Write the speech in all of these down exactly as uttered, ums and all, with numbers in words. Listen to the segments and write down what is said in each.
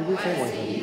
ဒီဆိုင်ဝင်ဆိုပြီး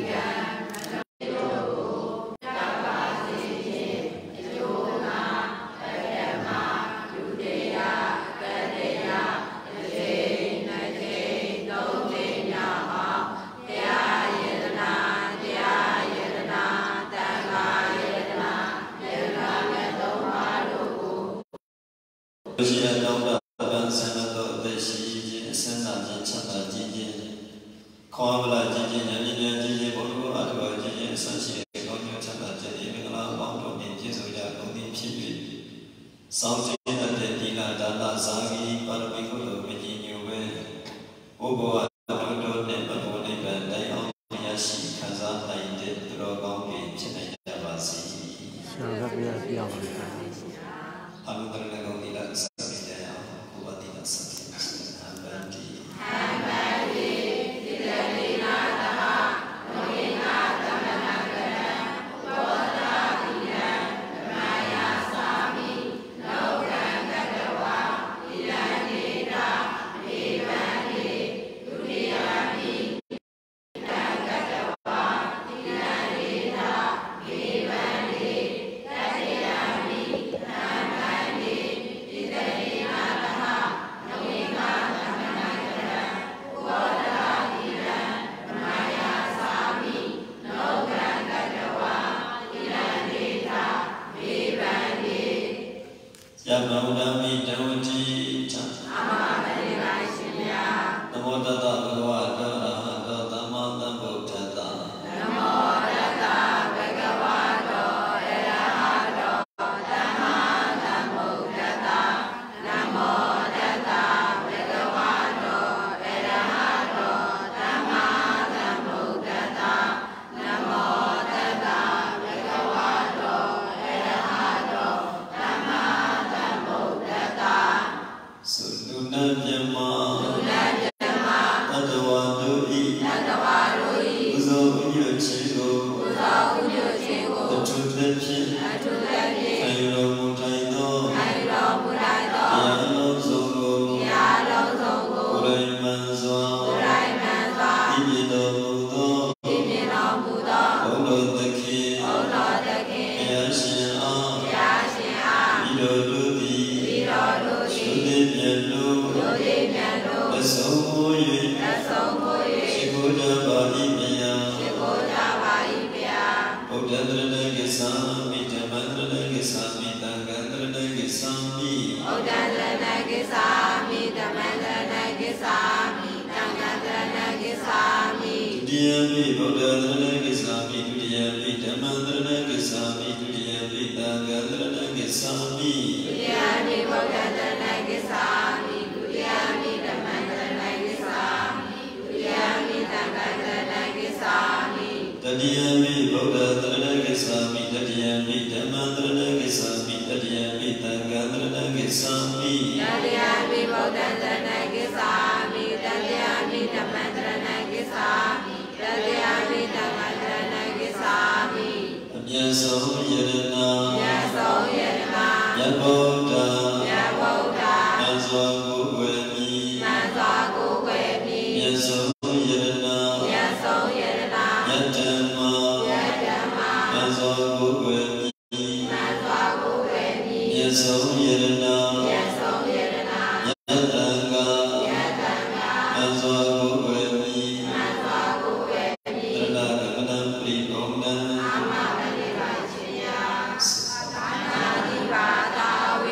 Bye.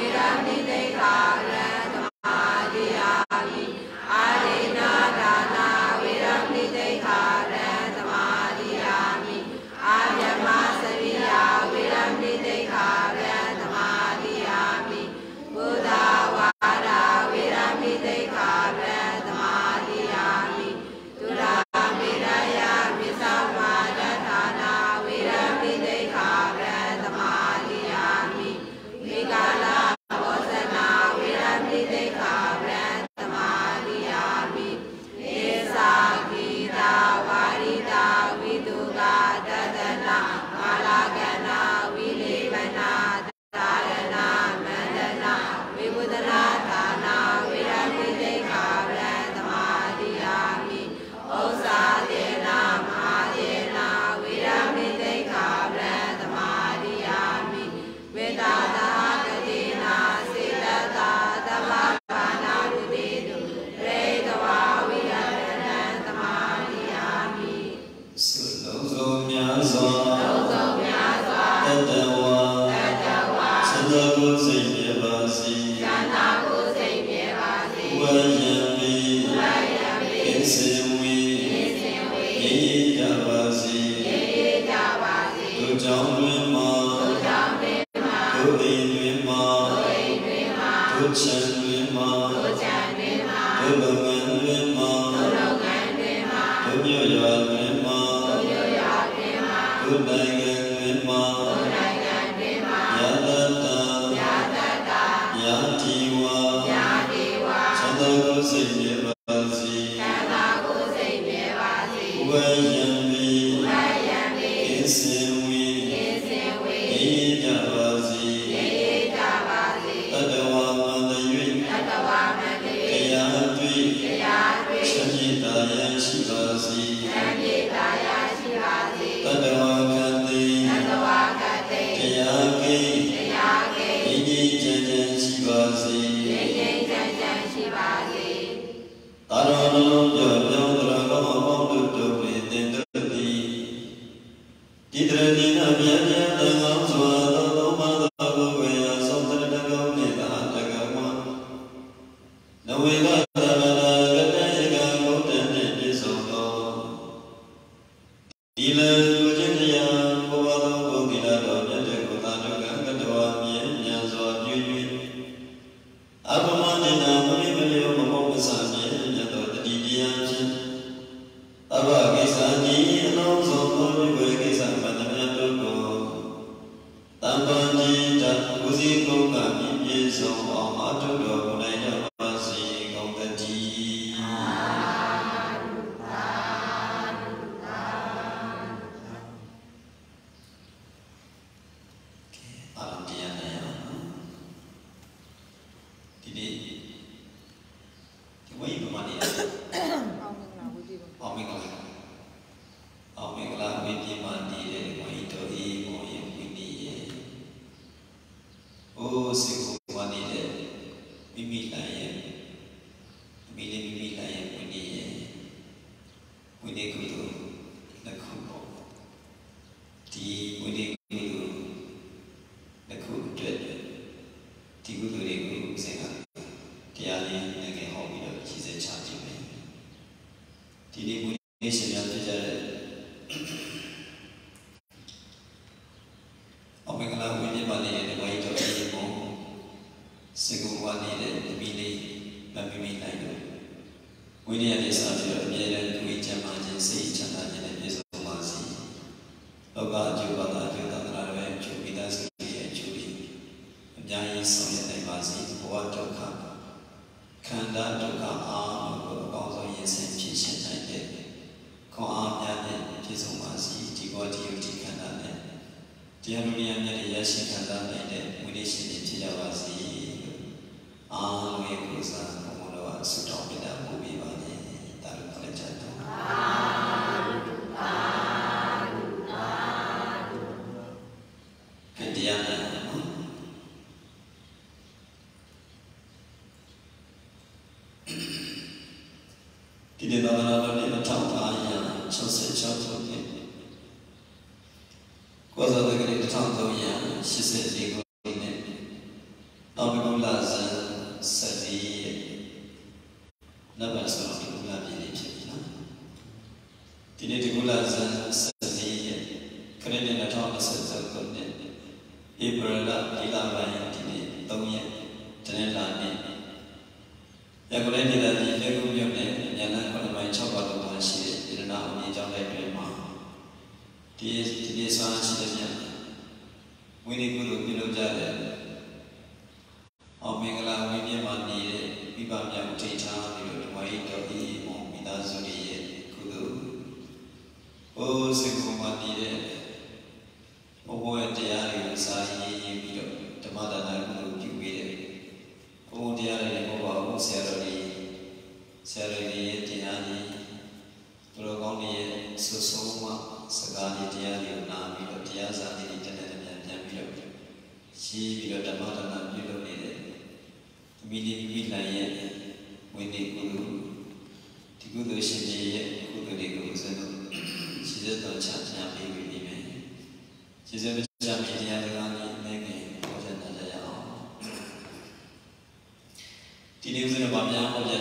ဒီနေ့ဦးဇင်းတို့ဗာများဟောပြ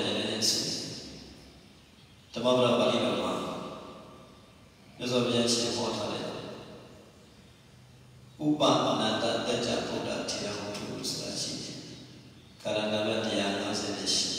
Tamabra Bali Rama. Yosobia Shimotale. Upa Nanda Teja Buddha Tirahutu Slashi. Karangavatia Nazashi.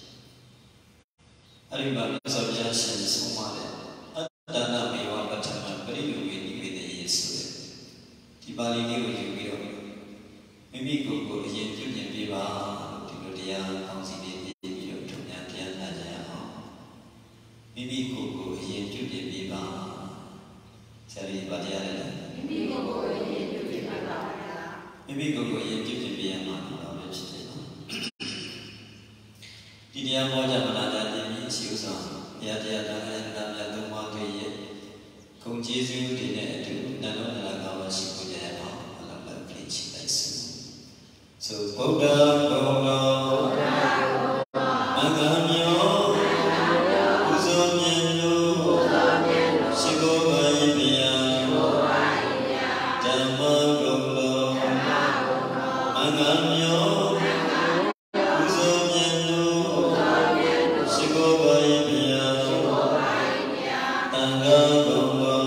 Ariba Yosobia Shimomale. Adana Miwa Batama, Baridu with the Yesu. Tibali knew you will. Maybe go go yin to the Viva, Tilodia, Housing the video to Yantian Najaya. Maybe go go yin to the Viva. Sari Badiana. Maybe go go yin to the Viva. Maybe go go yin to the Viama. Didia Moja Manada, Susan, Yadia, and Dama to Ye. Kung Jesu did it to Nanona Shibuya. So, Buddha, Buddha, Magamyo, Uzomyendo, Shigobaibia, Dhamma Golo, Magamyo, Uzomyendo, Shigobaibia, Tanga Golo,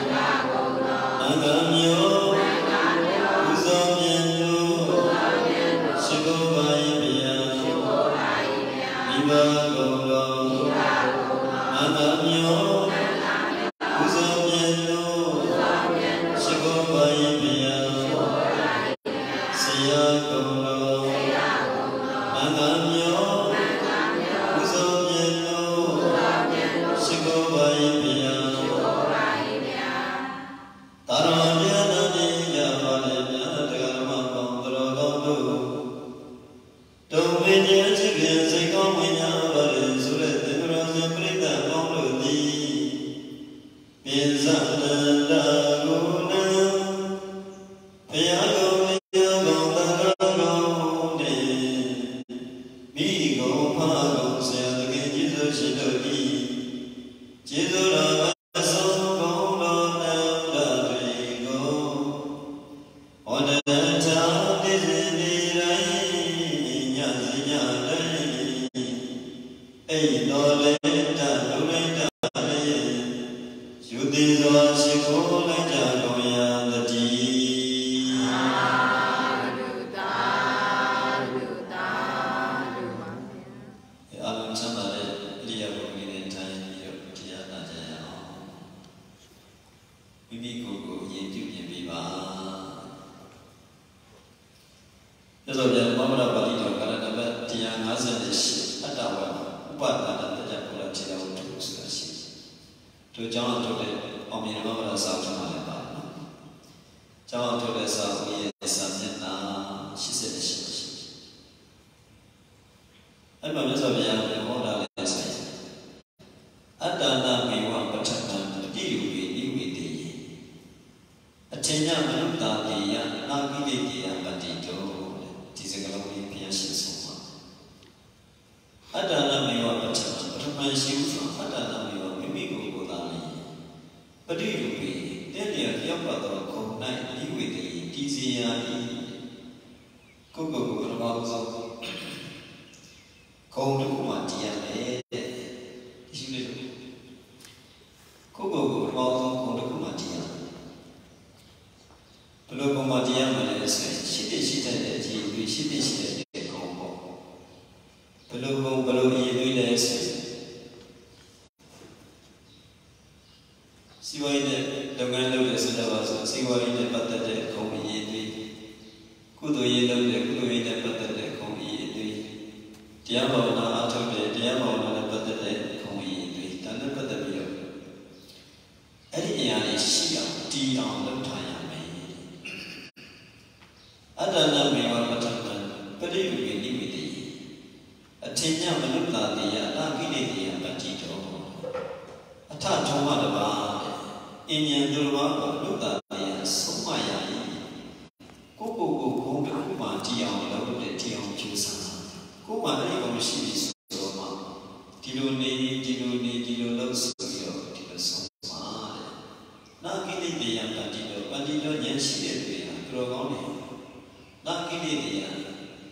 Magamyo.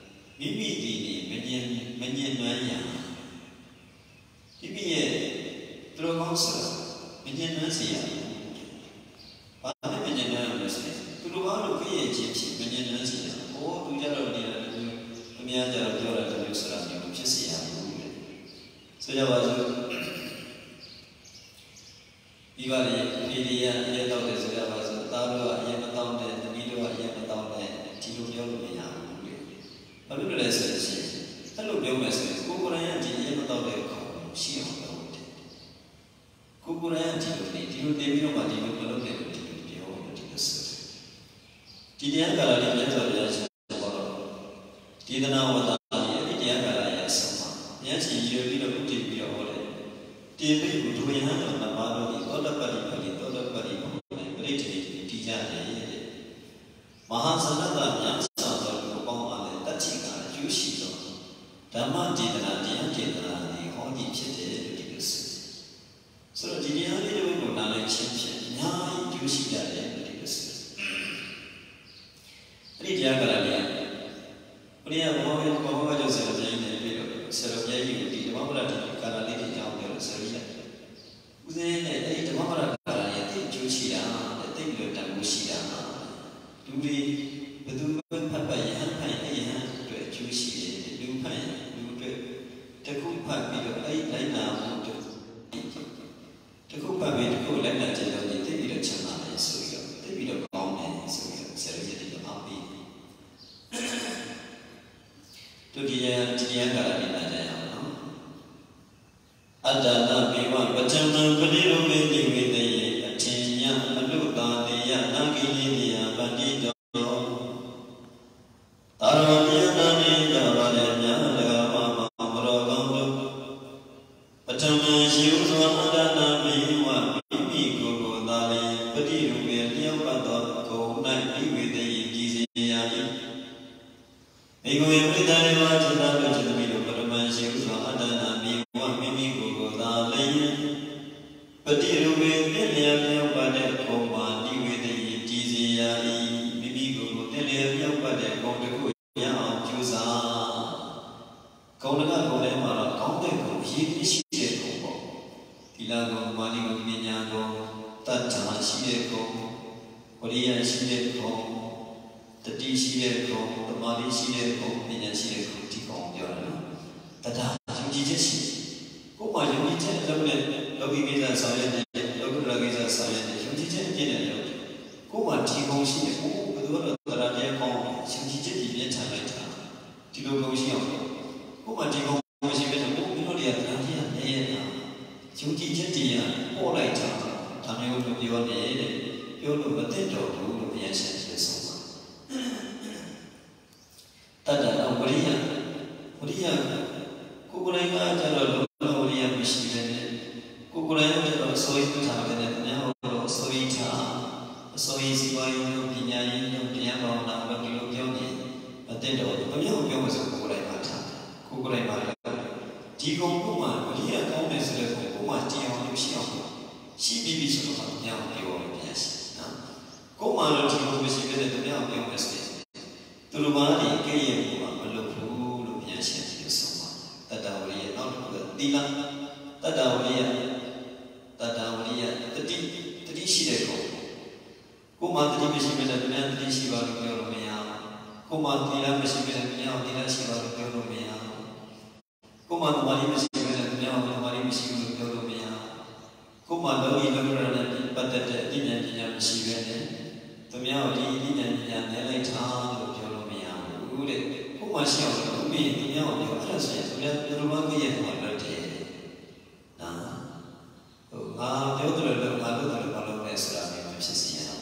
Mimi di ni menyen menyen maya. Ibi ye ဆိုတာမညံ့နှမ်းစေရဘူးဘာနဲ့မညံ့နှမ်းရလဲဆိုရင်သူတို့ဘာလို့ကြည့်ရချင်းဖြစ်မညံ့နှမ်းစေရဟောသူကြတော့နေတယ်သူအများကြတော့ပြောတာတူဆိုတာမျိုးဖြစ်စေရဘူးလေဆိုကြပါစို့ဒီပါလေဒီဒီရအရင်တော့တယ်ဆိုကြပါစို့သားတို့ကအရင်မတောင်းတဲ့တမီးတို့ကအရင်မတောင်းတဲ့ဒီလိုပြောလို့မရဘူးလေဘာလို့လဲဆိုရင်အဲ့လိုပြောမယ်ဆိုရင်ကိုကိုယ်တိုင်ကဒီအရင်မတောင်းတဲ့ခေါင်းရှိအောင်လုပ်တယ်ကိုကိုယ်တိုင်ကဒီလိုနေဒီလိုနေပြီးတော့မှဒီလိုမလုပ်တဲ့ဒီလိုပြောလို့ဒီလိုဆိုဒီတရားကာလလေးမြတ်စွာဘုရားရှင်บอกတော့ဒီသနာဝတ္တရဲ့ဒီတရားကာလရဲ့အဆုံးမှာဉာဏ်ရှိရွယ်ပြီးတော့ဥတည်ပြီးတော့ဟောတယ်တေပိကိုဒုယဟန်တော်မှာပါလို့ဒီသောတပတ္တိပတိသောတပတ္တိဘုရားပရိသေတိတည်ကြတယ်မဟာသနတမြတ်စွာဘုရားကိုပေါင်းအားတဲ့တတ်ချိကအကျိုးရှိတော့ဓမ္မဒေသနာတရားဒေသနာတွေဟောကြည့်ဖြစ်တယ်လို့ဒီလိုဆိုဆိုတော့ဒီတရားလေးတွေကိုနားလည်ချင်းဖြင့်အများကြီးကျိုးရှိကြတယ်လို့ဒီလိုဆိုအဲ့ဒီတရားကလည်းဘုရားဘောဘောဘောဘောကျော်ဆရာကြီးနေပြီးတော့ဆရာကြီးကိုဒီဓမ္မပဒတိကာလလေးတွေကြောင်းပြောလို့ဆရာကြီးဦးစင်းနဲ့အဲ့ဒီဓမ္မပဒကာလရဲ့အသိကျိုးရှိတာအသိပြီးတော့တန်ဖိုးရှိတာလူတွေဘယ်သူမှဖတ်ပတ်ရဟန်းဖိုင်အဲ့ရဟန်းအတွက်ကျိုးရှိတယ်လူဖိုင်လူအတွက်တခုဖတ်ပြီးတော့အဲ့လိုက်နာမှုတခုဖတ်ပြီးတခုလိုက်နာခြင်းတော့ဒီသိပြီးတော့ချမ်းသာတယ်ဆိုပြီးတော့သိပြီးတော့ကောင်းတယ်ဆိုပြီးတော့ဆရာကြီးဒီမှာပြီးဒုတိယတရားကာလနဲ့နားကြရအောင်နော်အတ္တနာဘေဝပဋ္ဌမံပရိရုမေတိဝေတယေအထင်ညအလုတာတေယနာဂိနိနိယပတိတောသာရဝတိယနာနိယဘာလေမြာလကမမမရောကောင်းတို့ပဋ္ဌမံရှိဥစွာအတ္တနာဘေဝမိမိကိုယ်ကိုယ်သာလျှင်ပရိရုမေလျောက်ပတ်သောကိုယ်၌မိဝေတယေကြည်စေရ၏ဧကုယပရိသရေဝจิตတို့จิตမိတို့ပရမန်ရှိဥစွာအတ္တနာမိဝမိမိကိုယ်ကိုယ်သာလျှင်ပတိရူပေတည်လျက်လျောက်ပတ်တဲ့ဘုံမှာဒီဝေတယေကြည်စေရ၏မိမိကိုယ်ကိုယ်တည်လျက်လျောက်ပတ်တဲ့ဘုံတစ်ခုရအောင်ကြိုးစားကောင်းတဲ့ကောင်းတဲ့မှာတော့ကောင်းတဲ့ကိုရည်ရည်ရှိတဲ့ဘုံပေါ့ဒီလာကောမာနိကိုပညာကောတတ္ထာရှိတဲ့ဘုံဝရိယရှိတဲ့ဘုံတတိရှိတဲ့ဘုံသမာဓိရှိတဲ့ဘုံပညာရှိတဲ့ဘုံဒီကောင်ပြောတာနော်တတ္ထာယုံကြည်ချက်ရှိကိုယ်မှာယုံကြည်ချက်လုံးနဲ့လောကီကိစ္စဆောင်ရွက်တဲ့လောကုတ္တရာကိစ္စဆောင်ရွက်တဲ့ယုံကြည်ချက်အပြည့်နဲ့ရောကိုယ်မှာဒီကောင်ရှိတယ်ကိုယ်ဘယ်သူကတော့တရားတရားကောင်းယုံကြည်ချက်ကြီးပြည့်ထန်လိုက်တာဒီလိုကောင်ရှိအောင်ကိုယ်မှာဒီကောင်ရှိတဲ့ကိုယ်ဘယ်လိုလဲတရားတရားနေရတာယုံကြည်ချက်ကြီးရပေါ်လိုက်တာဒါမျိုးလိုပြောနေတဲ့ပြောလို့မသိတော့ဘူးလို့ပြန်ရှင်းပြဆုံးပါတတ္တအဝရိယဝရိယကိုယ်ကိုယ်တိုင်ကကြတော့လောဝရိယမရှိတဲ့ကိုယ်ကိုယ်တိုင်ကတော့အစိုးရထားတဲ့တရားဟောအစိုးရထားအစိုးရစီပွားရေးနဲ့ပညာရေးနဲ့တရားဘာဝနာလို့ဒီလိုပြောနေမသိတော့ဘူးဘယ်လိုပြောမစကိုယ်ကိုယ်တိုင်မှာထားကိုယ်ကိုယ်တိုင်မှာဒီကုံကမှဝရိယကောင်းတယ်ဆိုတဲ့ကုံကမှတရားအောင်လို့ရှိအောင်ရှိပြီးပြီဆိုတော့တရားအောင်ပြောရပြန်ရှိနော်ကိုယ်မှတော့ဒီလိုမရှိတဲ့တရားအောင်ပြောမယ်ဆိုရင်သူတို့ဘာတွေကြည့်ရမှာမလုပ်ဘူးလို့ပြန်ရှင်းပြီးဆုံးပါတတ္တဝရိယနောက်တစ်ခုကသီလတတ္တဝရိယတတ္တဝရိယတတိတတိရှိတဲ့ကိုကိုမှတတိမရှိမဲ့တဲ့တရားတတိရှိပါလို့ပြောလို့မရကိုမှသီလမရှိမဲ့တဲ့တရားသီလရှိပါလို့ပြောလို့မရကိုမှသမာဓိမရှိမဲ့တဲ့တရားသမာဓိမရှိဘူးလို့ပြောလို့မရကိုမှလောကီလောကရဏနဲ့ပတ်သက်တဲ့အဉာဏ်ပညာမရှိပဲနဲ့သူများကိုဒီအဉာဏ်ပညာနဲ့လိုက်ထားလို့ပြောလို့မရဘူးတဲ့ကိုမှရှိအောင်လို့ပြီးသူများကိုပြောအဲ့ဒါဆိုရင်သူများဘယ်လိုမှမရဘူးလို့တဲ့နာဟိုငါပြောတယ်လို့ငါလုပ်တယ်လို့မလုပ်နဲ့ဆိုတာမျိုးဖြစ်စီရအောင်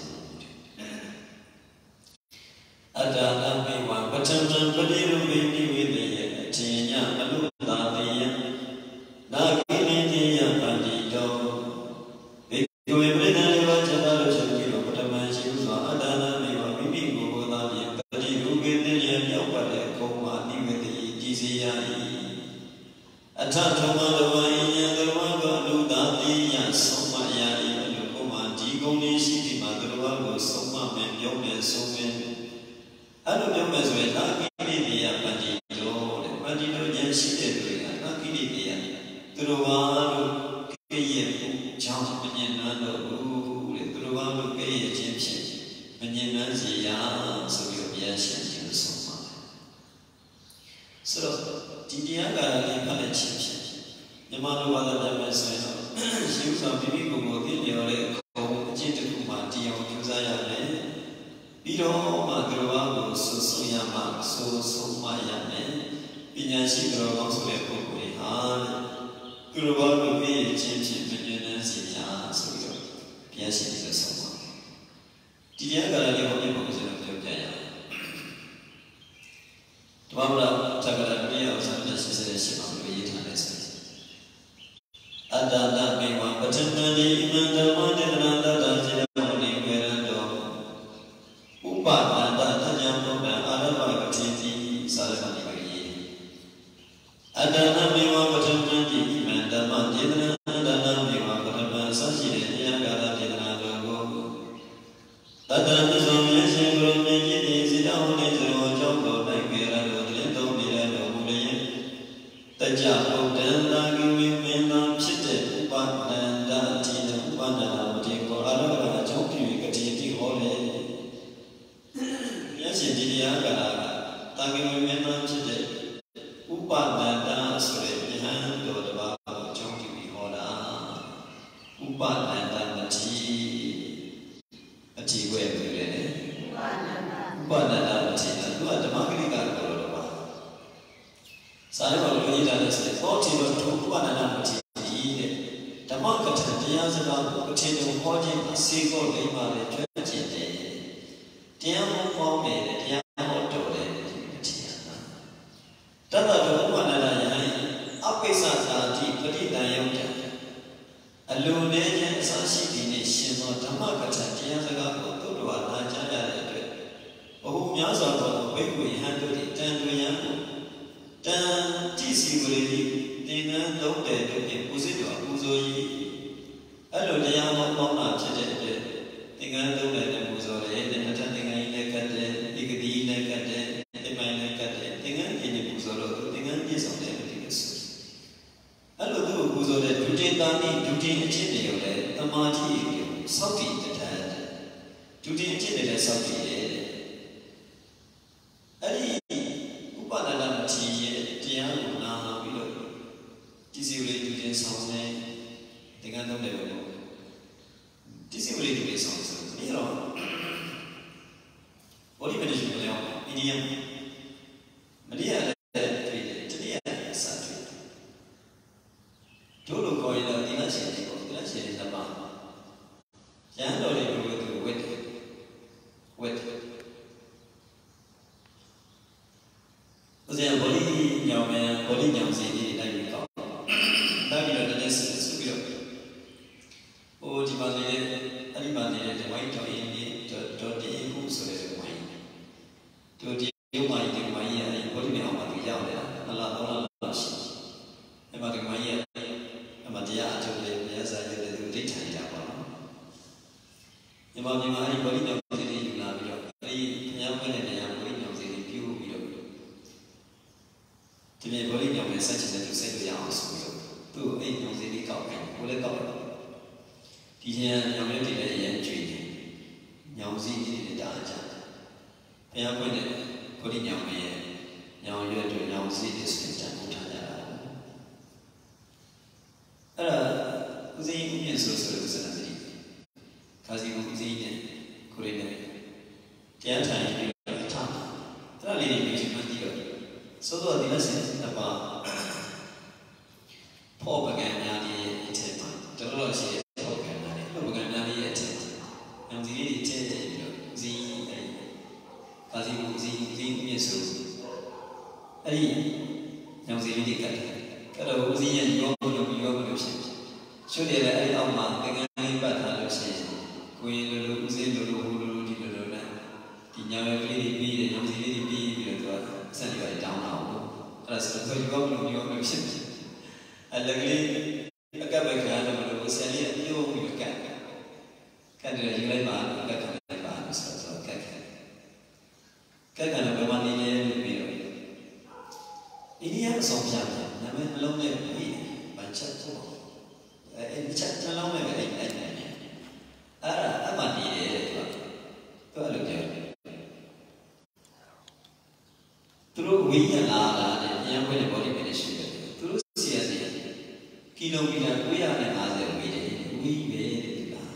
အတ္တအမေဝပဋ္ဌမံပရိရုမေတိဝေတယေအထင်ညအလုတာတေယနာဂိနိတိယပန္တိတောဘေကုဝေပရိသန္တေဝဇတလို့ဆိုပြီးတော့ပဋ္ဌမံရှိဥစွာအတ္တနာမေဝမိမိကိုယ်ကိုယ်သာဖြင့်ပရိရုမေတိယမြောက်ပတ်တဲ့ကုံမှာနိဝေတယေကြည်စေရ၏အထထုံမတဝိယံတဝါကအလုတာတေယဆုံးမရ၏အလုကုံမှာဒီကုံလေးရှိသည်မှာတဝါကိုဆုံးမမယ်ပြောမယ်ဆုံးမယ်အဲ့လိုပြောမယ်ဆိုရင်နာကိရိတိယပန္တိတောတဲ့ပန္တိတောဉာဏ်ရှိတဲ့လူတွေကနာကိရိတိယသူတော်ဘာလို့ကိရိယ Tamano Vada Mesena, she was a people in your Jitu Dio Juzayane, Bido Magro, Susuyama, So Sumayane, Pinashi Gros Lepo, Han, Guru be changing millionaires in Yasu, Piashi is a song. Tiaga Leopold was in Jaya. Twabra Tagaria was under the session of the Yitanese. Adana Mewa, Patanani, Manda, Manda, Dajani, Verando, Upa, Nanda, Jambo, Adama, Titi, Salamani. Adana Mewa, Patanani, Manda, Mandina, Adana Mewa, Patama, Sashi, Yagara, Dinado. Adana Zomian, Roman, Zidon, Nezero, Jumbo, like Verando, Lindo, Milano, the Japo, Della, Gimena, Chite, Pananda, Tina, Panana, Tico, Araba, Joki, Catiti, Hole. Yes, indeed, Yaga, Tagimena, Chite, Upananda, Sore, behind the Baba, Joki, Hola, Upananda, Tea, a tea way, Upananda, Tina, who are the Magrica. Simon Lida said, forty or two, one and a half. The market and the answer about continuing holding a single labor in twenty days. Diamo Pombe, Diamo Dole, Tiana. Dada one and a half, Apesa, deep, but in Diota. A low legend, Sashi nation, or the market and the answer about Tudua, Najaya. Oh, Yaza, when we handled it, ten to Yamu. Dan Tisi Guri, Dina, don't dare to get Pusito, Uzoi. Hello, the young Mona, Chete, Tinga, don't let them Uzore, and attending a Nekate, Igadi Nekate, the Minecate, Tinga, Tini Puzoro, Tinga, is on everything. Hello, Uzore, Duty Dani, Duty and Chini, the Marti, Sauti, the Tad. Duty and Chini, the Sauti. Ali, Upanana tea, Tiana, Below. This is really to songs, the gun of level. This is really to be songs. You know, what do you mean? Indian Maria, Maria, Satu. Tolu Coil, the Nazi, the Nazi is the bar. Yando, they go to wet, wet. There body young man, body young city, like we call. That is the studio. Oh, demanded, demanded the white or Indian to the who's the wine. To the mind in my ear, and put me on my yard, a lot of lush. About my ear, a Madia to the yes, I did the daytime. About my body of the city, you love your young man and young women of the pew. To me, body of such as to say the house. To eight of the cock and pull a cover. The young lady entry. Young Z in the Danja. I am putting young man. Young you to young Z is in Tanya. Ah, the Indian social Kazi Muzine, Kurine. The anti time. The lady makes you so the lessons about Paul began Nani at ten. The Lord said, Paul began Nani at ten. And the lady ten, Z, Kazi, Z, Z, yes. Aí, não se vê que cada cozinha de jogo no jogo no chão. Should they let it out, man? The guy but I don't say. Queen the Uzi, the Lulu, the Luna. The young lady be the young lady be the send it down now. As the job no jogo no chão. A luckily, a couple of animals was selling you with a cat. Can't you like man? A cat like man, so cat. Cat and a one in the mirror. Ini yang sombong, namanya belum lagi baca tu. Eh, baca belum lagi ini. Ara, apa ni? Tu ada je. Terus wiya lah, yang boleh boleh manage. Terus siapa ni? kilometer kuya ne ngase wede ui wede la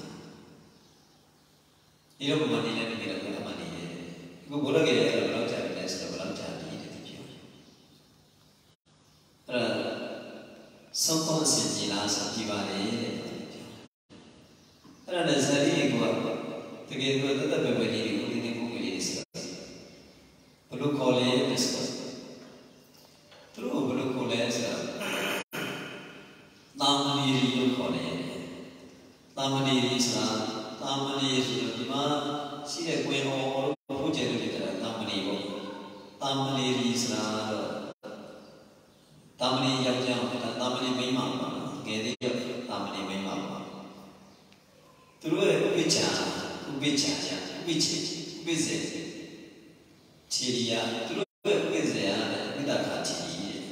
iro ko mani le ne ko ko mani le ko bola ke ya lo cha ne so lo cha ni de ti pyo ara song kon sin ji la so ji ba le ara ne sari ko te ke ko ta ta be be ni ko ni ko ni so bolo ko le ne so tu bolo ko le so Tamani ri ko le Tamani ri sa Tamani so di ma si de kwen ho ho je le ta Tamani ko Tamani ri sa Tamani yau jang ta Tamani mai ma ma ge de Tamani mai ma ma tu ro ubi cha ubi cha ya ubi che ubi se chi ri ya tu ro ubi se ya ne ta kha chi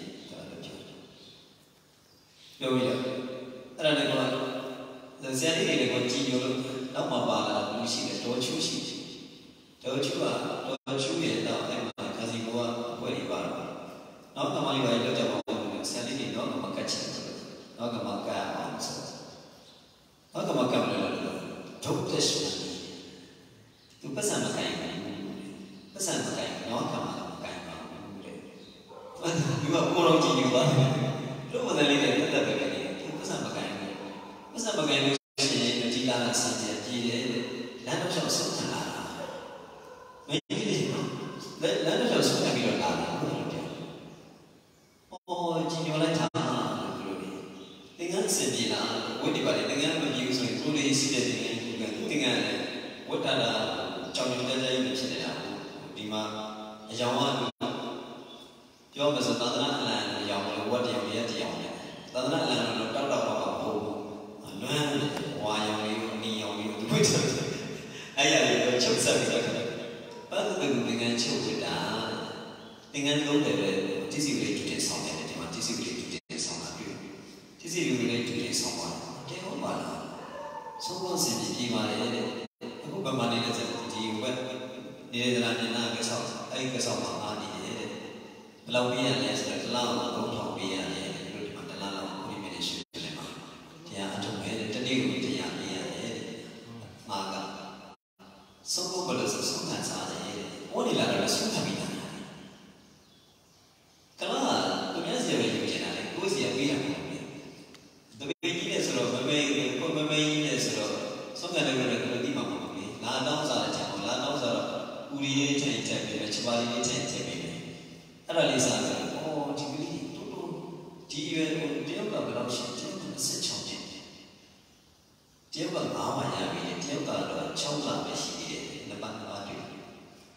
ပြောပြီးတော့အဲ့ဒါလည်းကောဆရာလေးတွေကကြည်ညိုလို့နောက်မှပါလာလို့ရှိတယ်ဒေါ်ချူရှိတယ်ဒေါ်ချူကဒေါ်ချူရဲ့တော့အဲ့မှာခါစီကောကပွဲတွေပါတော့နောက်ကမှလေးပါလောက်ကြပါဘူးဆရာလေးတွေတော့မကတ်ချင်ဘူးနောက်ကမှကတ်အောင်ဆိုနောက်ကမှကတ်လို့လို့ဒုတ်တက်ရှိသူပတ်စံမကိုင်ဘူးပတ်စံမကိုင်နောက်ကမှမကိုင်ပါဘူးတဲ့ဒီကကိုတော့ကြည်ညိုပါတယ်လို့မတယ်လေးနဲ့တက်တက်ပဲလေသူပတ်စံမကိုင်ဘူးပတ်စံမကိုင်လို့ရှိရင်အကြီးလာတာစံကြကြီးတယ်လမ်းတော့ရှောက်ဆုံးခံလာတာမင်းကြီးလေလမ်းတော့ရှောက်ဆုံးခံပြီးတော့လာတာဟုတ်တယ်အော်ကြီးညိုလိုက်တာလို့ပြောတယ်သင်္ကန်းစင်ပြေလာဝိတ္တိပါလေသင်္ကန်းမပြေဘူးဆိုရင်ကိုလေးစီးတဲ့သင်္ကန်းကသင်္ကန်းလည်းဝတ္တလာကြောင်ကြောင်တဲတဲကြီးဖြစ်နေတာဒီမှာအယောင်ကပြောမစသာသနာအလံအယောင်လို့ဝတ်တရားရဲ့တရားနဲ့သာသနာအလံလို့တောက်တောက်တော့ဘိုးအလွမ်းဝါယောင်လေးအနီယောင်လေးသူဝိတ္တအဲ့ရလေးကိုချုပ်ဆက်ပြီးတော့ဘာလို့ဒီသင်္ကန်းချုပ်ဝိတ္တာသင်္ကန်းလုံးတယ်ပဲတိစီကလေးတူတင်ဆောင်တယ်ဒီမှာတိစီကလေးတူတင်ဆောင်တာတွေ့တိစီကလေးတူတင်ဆောင်ပါတဲဟုတ်ပါလားဆုံးဖို့စီပြီးပါလေအခုဗမာနေတဲ့ဒီဝက်နေတဲ့လားနေနာကဆောက်အဲ့ကဆောက်မှာအားနေတယ်ဘယ်လောက်ပြရလဲဆိုတော့တလားတော့သုံးထောင်ပြရတယ်လို့ဒီမှာတလားတော့ကိုရီးမြေရှိတယ်မှာတရားအထုံးပဲတနေ့ကိုတရားပြရတယ်မာကဆုံးဖို့ဘယ်လိုဆိုဆုံးခံစားတယ်ဟောနေလာတော့ဆုံးခံပြီးတာကလားသူများစီပဲယူချင်တာလေကိုယ်စီကပေးရမှာတပည့်ကြီးနဲ့ဆိုတော့မမေကိုမမေကြီးနဲ့ဆိုတော့ဆုံးခံတယ်လည်းကိုယ်တိမှာမဟုတ်ဘူးလာတော့စားတဲ့ချက်လာတော့စားတော့ဦးရီရဲ့ချိန်ချက်ပြီးတော့ချပါလေးချိန်ချက်ပြီးအဲ့ဒါလေးစားတယ်။အော်ဒီကလေးတို့တို့ဒီရွယ်ကိုတယောက်ကဘယ်လောက်ရှိတယောက်ကဆက်ချောင်းဖြစ်တယ်။တယောက်ကငါးမှရပြီတယောက်ကတော့၆လပဲရှိသေးတယ်။နှစ်ပတ်နှစ်ပတ်တွေ့တယ်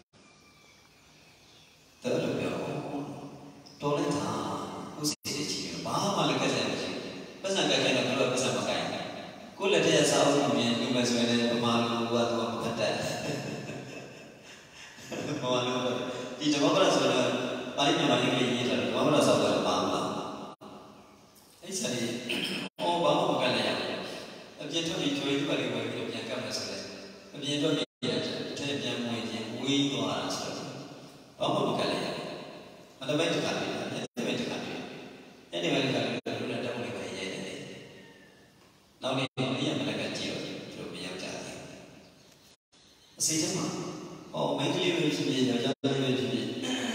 ။တော်လို့ပြောတော်လိုက်တာကိုစိတ်ကြည့်ရဘာမှလည်းကစားမရှိဘူး။ပတ်စံကခိုင်းတော့ဘယ်လိုပတ်စံမကိုင်းဘူး။ကိုလက်ထက်စားဖို့မြင်ဒီမဲ့ဆိုရင်လည်းပမာလိုကတော့မဖတ်တတ်။ပမာလိုဒီဓမ္မပဒဆိုတော့ပါဠိမြန်မာရေးရေးထားတယ်ဘာမှမဆောက်တော့ပါမလားအဲ့စရီအော်ဘာမှမကလည်းရအပြင်ထွက်ပြီးကျွေးပါလိမ့်မယ်ပြီးတော့ပြန်ကပ်မယ်ဆိုလဲအပြင်ထွက်ပြီးတဲ့ပြန်မွေးခြင်းဝေးသွားတာဆိုတော့ဘာမှမကလည်းရအတမိတ်တခါလေးအတမိတ်တခါလေးအဲ့ဒီမှာလည်းကလည်းလူနဲ့တောင်းနေပါရဲ့တဲ့နောက်နေ့နေ့ရမလက်ကကြည့်တော့သူတို့မရောက်ကြဘူးအစီအစဉ်မှာအော်မိန်းကလေးပဲဖြစ်ဖြစ်ယောက်ျားလေးပဲဖြစ်ဖြစ်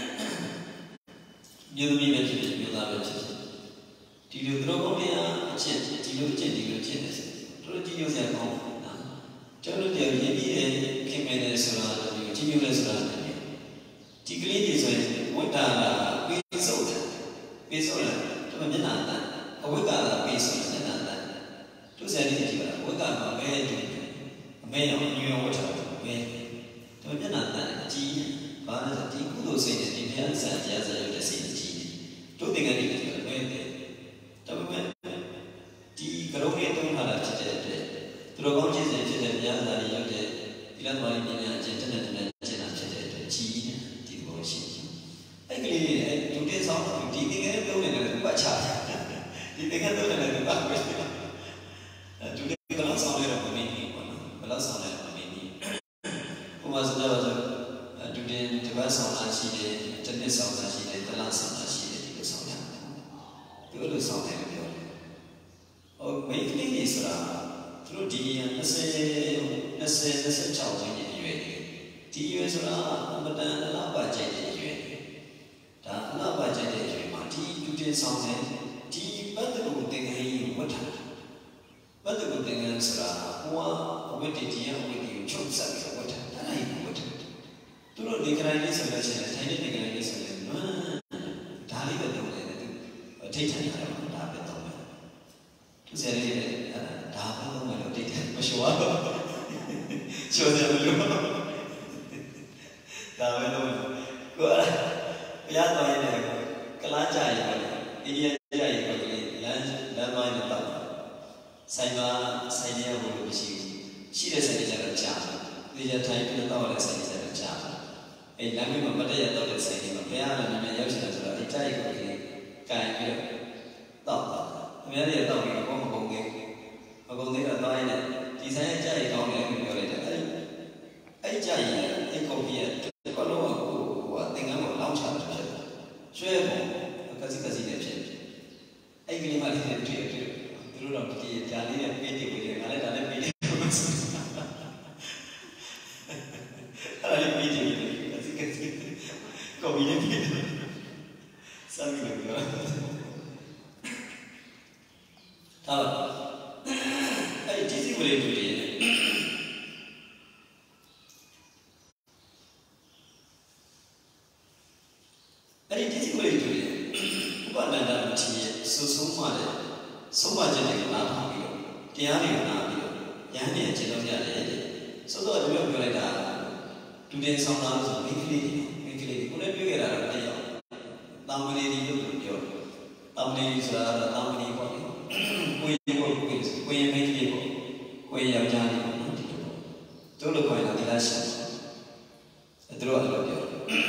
မြို့သမီးပဲဖြစ်ဖြစ်မြို့သားပဲဖြစ်ဖြစ်ဒီလိုသူတို့ကောင်းတဲ့အချက်ဒီလိုအချက်ဒီလိုဖြစ်နေတယ်သူတို့ကြည့်ရစရာကောင်းတယ်ကျွန်တော်တို့ရင်းပြီးတဲ့ခင်မင်းနဲ့ဆိုတာဒီကြည့်ရလဲဆိုတာဒီကလေးတွေဆိုရင်ဝိတ္တာပေးစုပ်တယ်ပေးစုပ်တယ်ဒီမှာမျက်နှာတန်အဝိတ္တာပေးစုပ်မျက်နှာတန်သူစတဲ့ကြည့်ပါဝိတ္တာမှာပဲတူအမေရောညွန်ဝတ်ထားတယ်ပဲဒီမျက်နှာတန်ကြည့်ဘာလဲဒီကုသိုလ်စိတ်နဲ့ဒီဘုရားဆရာတရားစရုပ်တဲ့စိတ်တို့တင်ကနေပြီးတော့ပဲတယ်ဒါပေမဲ့ဒီကရုံးလေးတုံးထားတာဖြစ်တဲ့အတွက်သူတော်ကောင်းခြင်းဖြစ်တဲ့ဘုရားသာရရောက်တဲ့ဒီလမ်းတော်လေးပညာကျင့်တဲ့တဲ့ကျင့်တာဖြစ်တဲ့အတွက်ကြီးဒီဘောရှိအဲ့ကလေးလေးအဲ့ဒုတိယဆောင်ဒီတင်ကနေတုံးနေတယ်သူပတ်ချတာဒီတင်ကနေတုံးနေတယ်သူပတ်ပဲအဲ့ဒုတိယကလောက်ဆောင်ရတော့မင်းကြီးပေါ့နော်ဘယ်လောက်ဆောင်လဲမင်းကြီးဘုရားစကားဆိုဒုတိယတစ်ပတ်ဆောင်လာရှိတယ်တစ်နှစ်ဆောင်လာရှိတယ်တစ်လဆောင်လာရှိတယ်သူ့လိုဆောင်တယ်ပြောတယ်ဆိုတာသူတို့ဒီ20 20 26ဝန်းကျင်ရွယ်ဒီရွယ်ဆိုတာအမတန်အလားပါကြိုက်တဲ့ရွယ်ဒါအလားပါကြိုက်တဲ့ရွယ်မှာဒီလူတွေဆောင်တဲ့ဒီဘတ်တူတင်ငယ်ကြီးဝတ်ထားဘတ်တူတင်ငယ်ဆိုတာဟိုအဝတ်တည်းတရားဝတ်တည်းကိုချုပ်ဆက်ပြီးဝတ်ထားဒါလိုက်ဝတ်ထားသူတို့ဒီကရိုင်းလေးဆိုလို့ရှိရင်ထိုင်တဲ့ဒီကရိုင်းလေးဆိုရင်နွမ်းဒါလေးပဲတော့တယ်သူထိတ်ထန်နေတာဒါပဲတော့တယ်သူစရည်လေးဒါပဲတော့မယ်လို့ထိတ်ထန်မလျှော်တော့လျှော်တယ်လို့ဒါပဲတော့ကိုယ်ဘုရားတော်ရဲ့ကလားကြရည်အိန္ဒိယကြရည်ကိုလမ်းလမ်းပိုင်းနဲ့တောက်ဆိုင်မှာဆိုင်ရဖို့လို့ရှိရှိတဲ့ဆိုင်ကြတော့ကြာတယ်ဒီကြထိုင်ပြီးတော့လည်းဆိုင်ကြတော့ကြာတယ်အဲ့လမ်းမျိုးမှာမတည့်ရတော့တဲ့ဆိုင်တွေမှာဘုရားလည်းနာမည်ရောက်ချင်တယ်ဆိုတော့အဲ့ကြရည်ကိုလည်းကန်ပြီးတော့တောက်တာအများကြီးတောက်ပြီးတော့မကုန်သေးမကုန်သေးတော့သွားရင်ဒီဆိုင်ရဲ့ကြရည်ကောင်းတယ်လို့ပြောလိုက်တယ်အဲ့အဲ့ကြရည်အဲ့ကော်ဖီရဲ့ဘလုံးကဟိုကသင်္ကန်းကိုလောင်းချတာဖြစ်တယ်ရွှဲပုံကစီကစီနဲ့ဖြစ်တယ်အဲ့ဒီမှာလေးတွေတွေ့တွေ့သူတို့တော့ဒီကြာလေးနဲ့ပေးတယ်ပြီးတယ်ငါလည်းဒါနဲ့ပေးတယ်အဲ့ဒါလေးပေးတယ်ကစီကစီကော်ဖီနဲ့ပေးတယ်စမ်းပြီးတော့ပြောတာအဲ့ဒီစီကိုလေးတွေ့တယ်အဲ့ဒီဒီကိုလေးတွေ့တယ်ဥပဒန္တမတိရဲ့စိုးစိုးမှတဲ့ဆုံးမခြင်းတွေကိုနားထောင်ပြီးတော့တရားတွေကိုနားပြီးတော့ဉာဏ်နဲ့ကျင့်လို့ရတယ်တဲ့ဆိုတော့ဒီလိုပြောလိုက်တာဒူတင်ဆောင်တာဆိုမိန်းကလေးတွေမိန်းကလေးတွေကိုလည်းတွေ့ခဲ့တာတော့အဲ့ရောက်တာမဏေဒီလို့ပြောတယ်တာမဏေဒီဆိုတာတော့တာမဏေပေါ့လေကိုယ်ကိုကိုယ်ကိုယ်မိန်းကလေးပေါ့ကိုယ်ယောက်ျားလေးပေါ့နော်ဒီလိုပေါ့တို့လိုခေါ်ရင်ဒီလားရှာအဲ့တို့ကလည်းပြော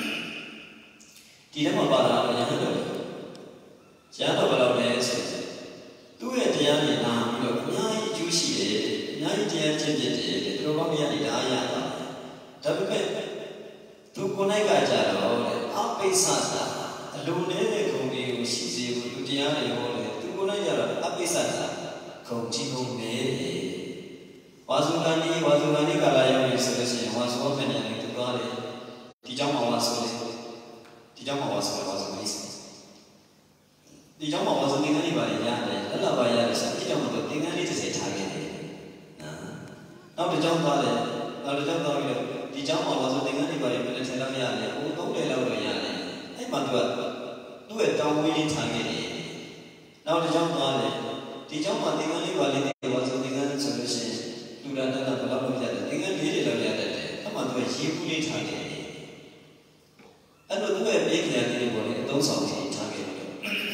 ဒီထဲမှာပါတာကရဟန်းတော်ရဟန်းတော်ဘယ်လိုလဲဆိုသူ့ရဲ့တရားနဲ့နာပြီးတော့အများကြီးအကျိုးရှိတယ်အများကြီးတရားကျင့်ဖြစ်တယ်သူတို့ဘာမှမရနေတာအရာပါဒါပေမဲ့သူကိုယ်၌ကကြတော့အပိစ္ဆတာအလိုနေတဲ့ဂုဏ်တွေကိုရှိစေဖို့သူတရားတွေဟောတယ်သူကိုယ်၌ကြတော့အပိစ္ဆတာဂုဏ်ကြီးကုန်နေဝါစုကံဒီဝါစုကံဒီကာလရောက်ပြီဆိုလို့ရှိရင်ဝါစုဘယ်နဲ့သူသွားတယ်ဒီကြောင့်မှဝါစုတယ်ဒီကြောင့်မှဝါဆိုဝါဆိုလေးစဒီကြောင့်မှဝါဆိုသင်္ကန်းလေးပါလေရတယ်လက်လာပါရတယ်ဆိုဒီကြောင့်မှသင်္ကန်းလေးတစ်စက်ထားခဲ့တယ်နောက်တစ်ကြောင့်သွားတယ်နောက်တစ်ကြောင့်သွားပြီးတော့ဒီကြောင့်မှဝါဆိုသင်္ကန်းလေးပါလေပြန်ထည့်လောက်ရတယ်ဟိုသုံးတယ်လောက်တော့ရတယ်အဲ့မှသူကသူ့ရဲ့တောင်းဝေးလေးထားခဲ့တယ်နောက်တစ်ကြောင့်သွားတယ်ဒီကြောင့်မှသင်္ကန်းလေးပါလေဝါဆိုသင်္ကန်းဆိုလို့ရှိရင်လူရတနာဘယ်လောက်လုပ်ရတယ်သင်္ကန်းလေးတွေလောက်ရတယ်အဲ့မှသူကရေးဘူးလေးထားခဲ့တယ်အဲ့လိုသူ့ရဲ့ပြေးကြတဲ့လေးပေါ်လေအသုံးဆောင်ပြီးထားခဲ့တယ်။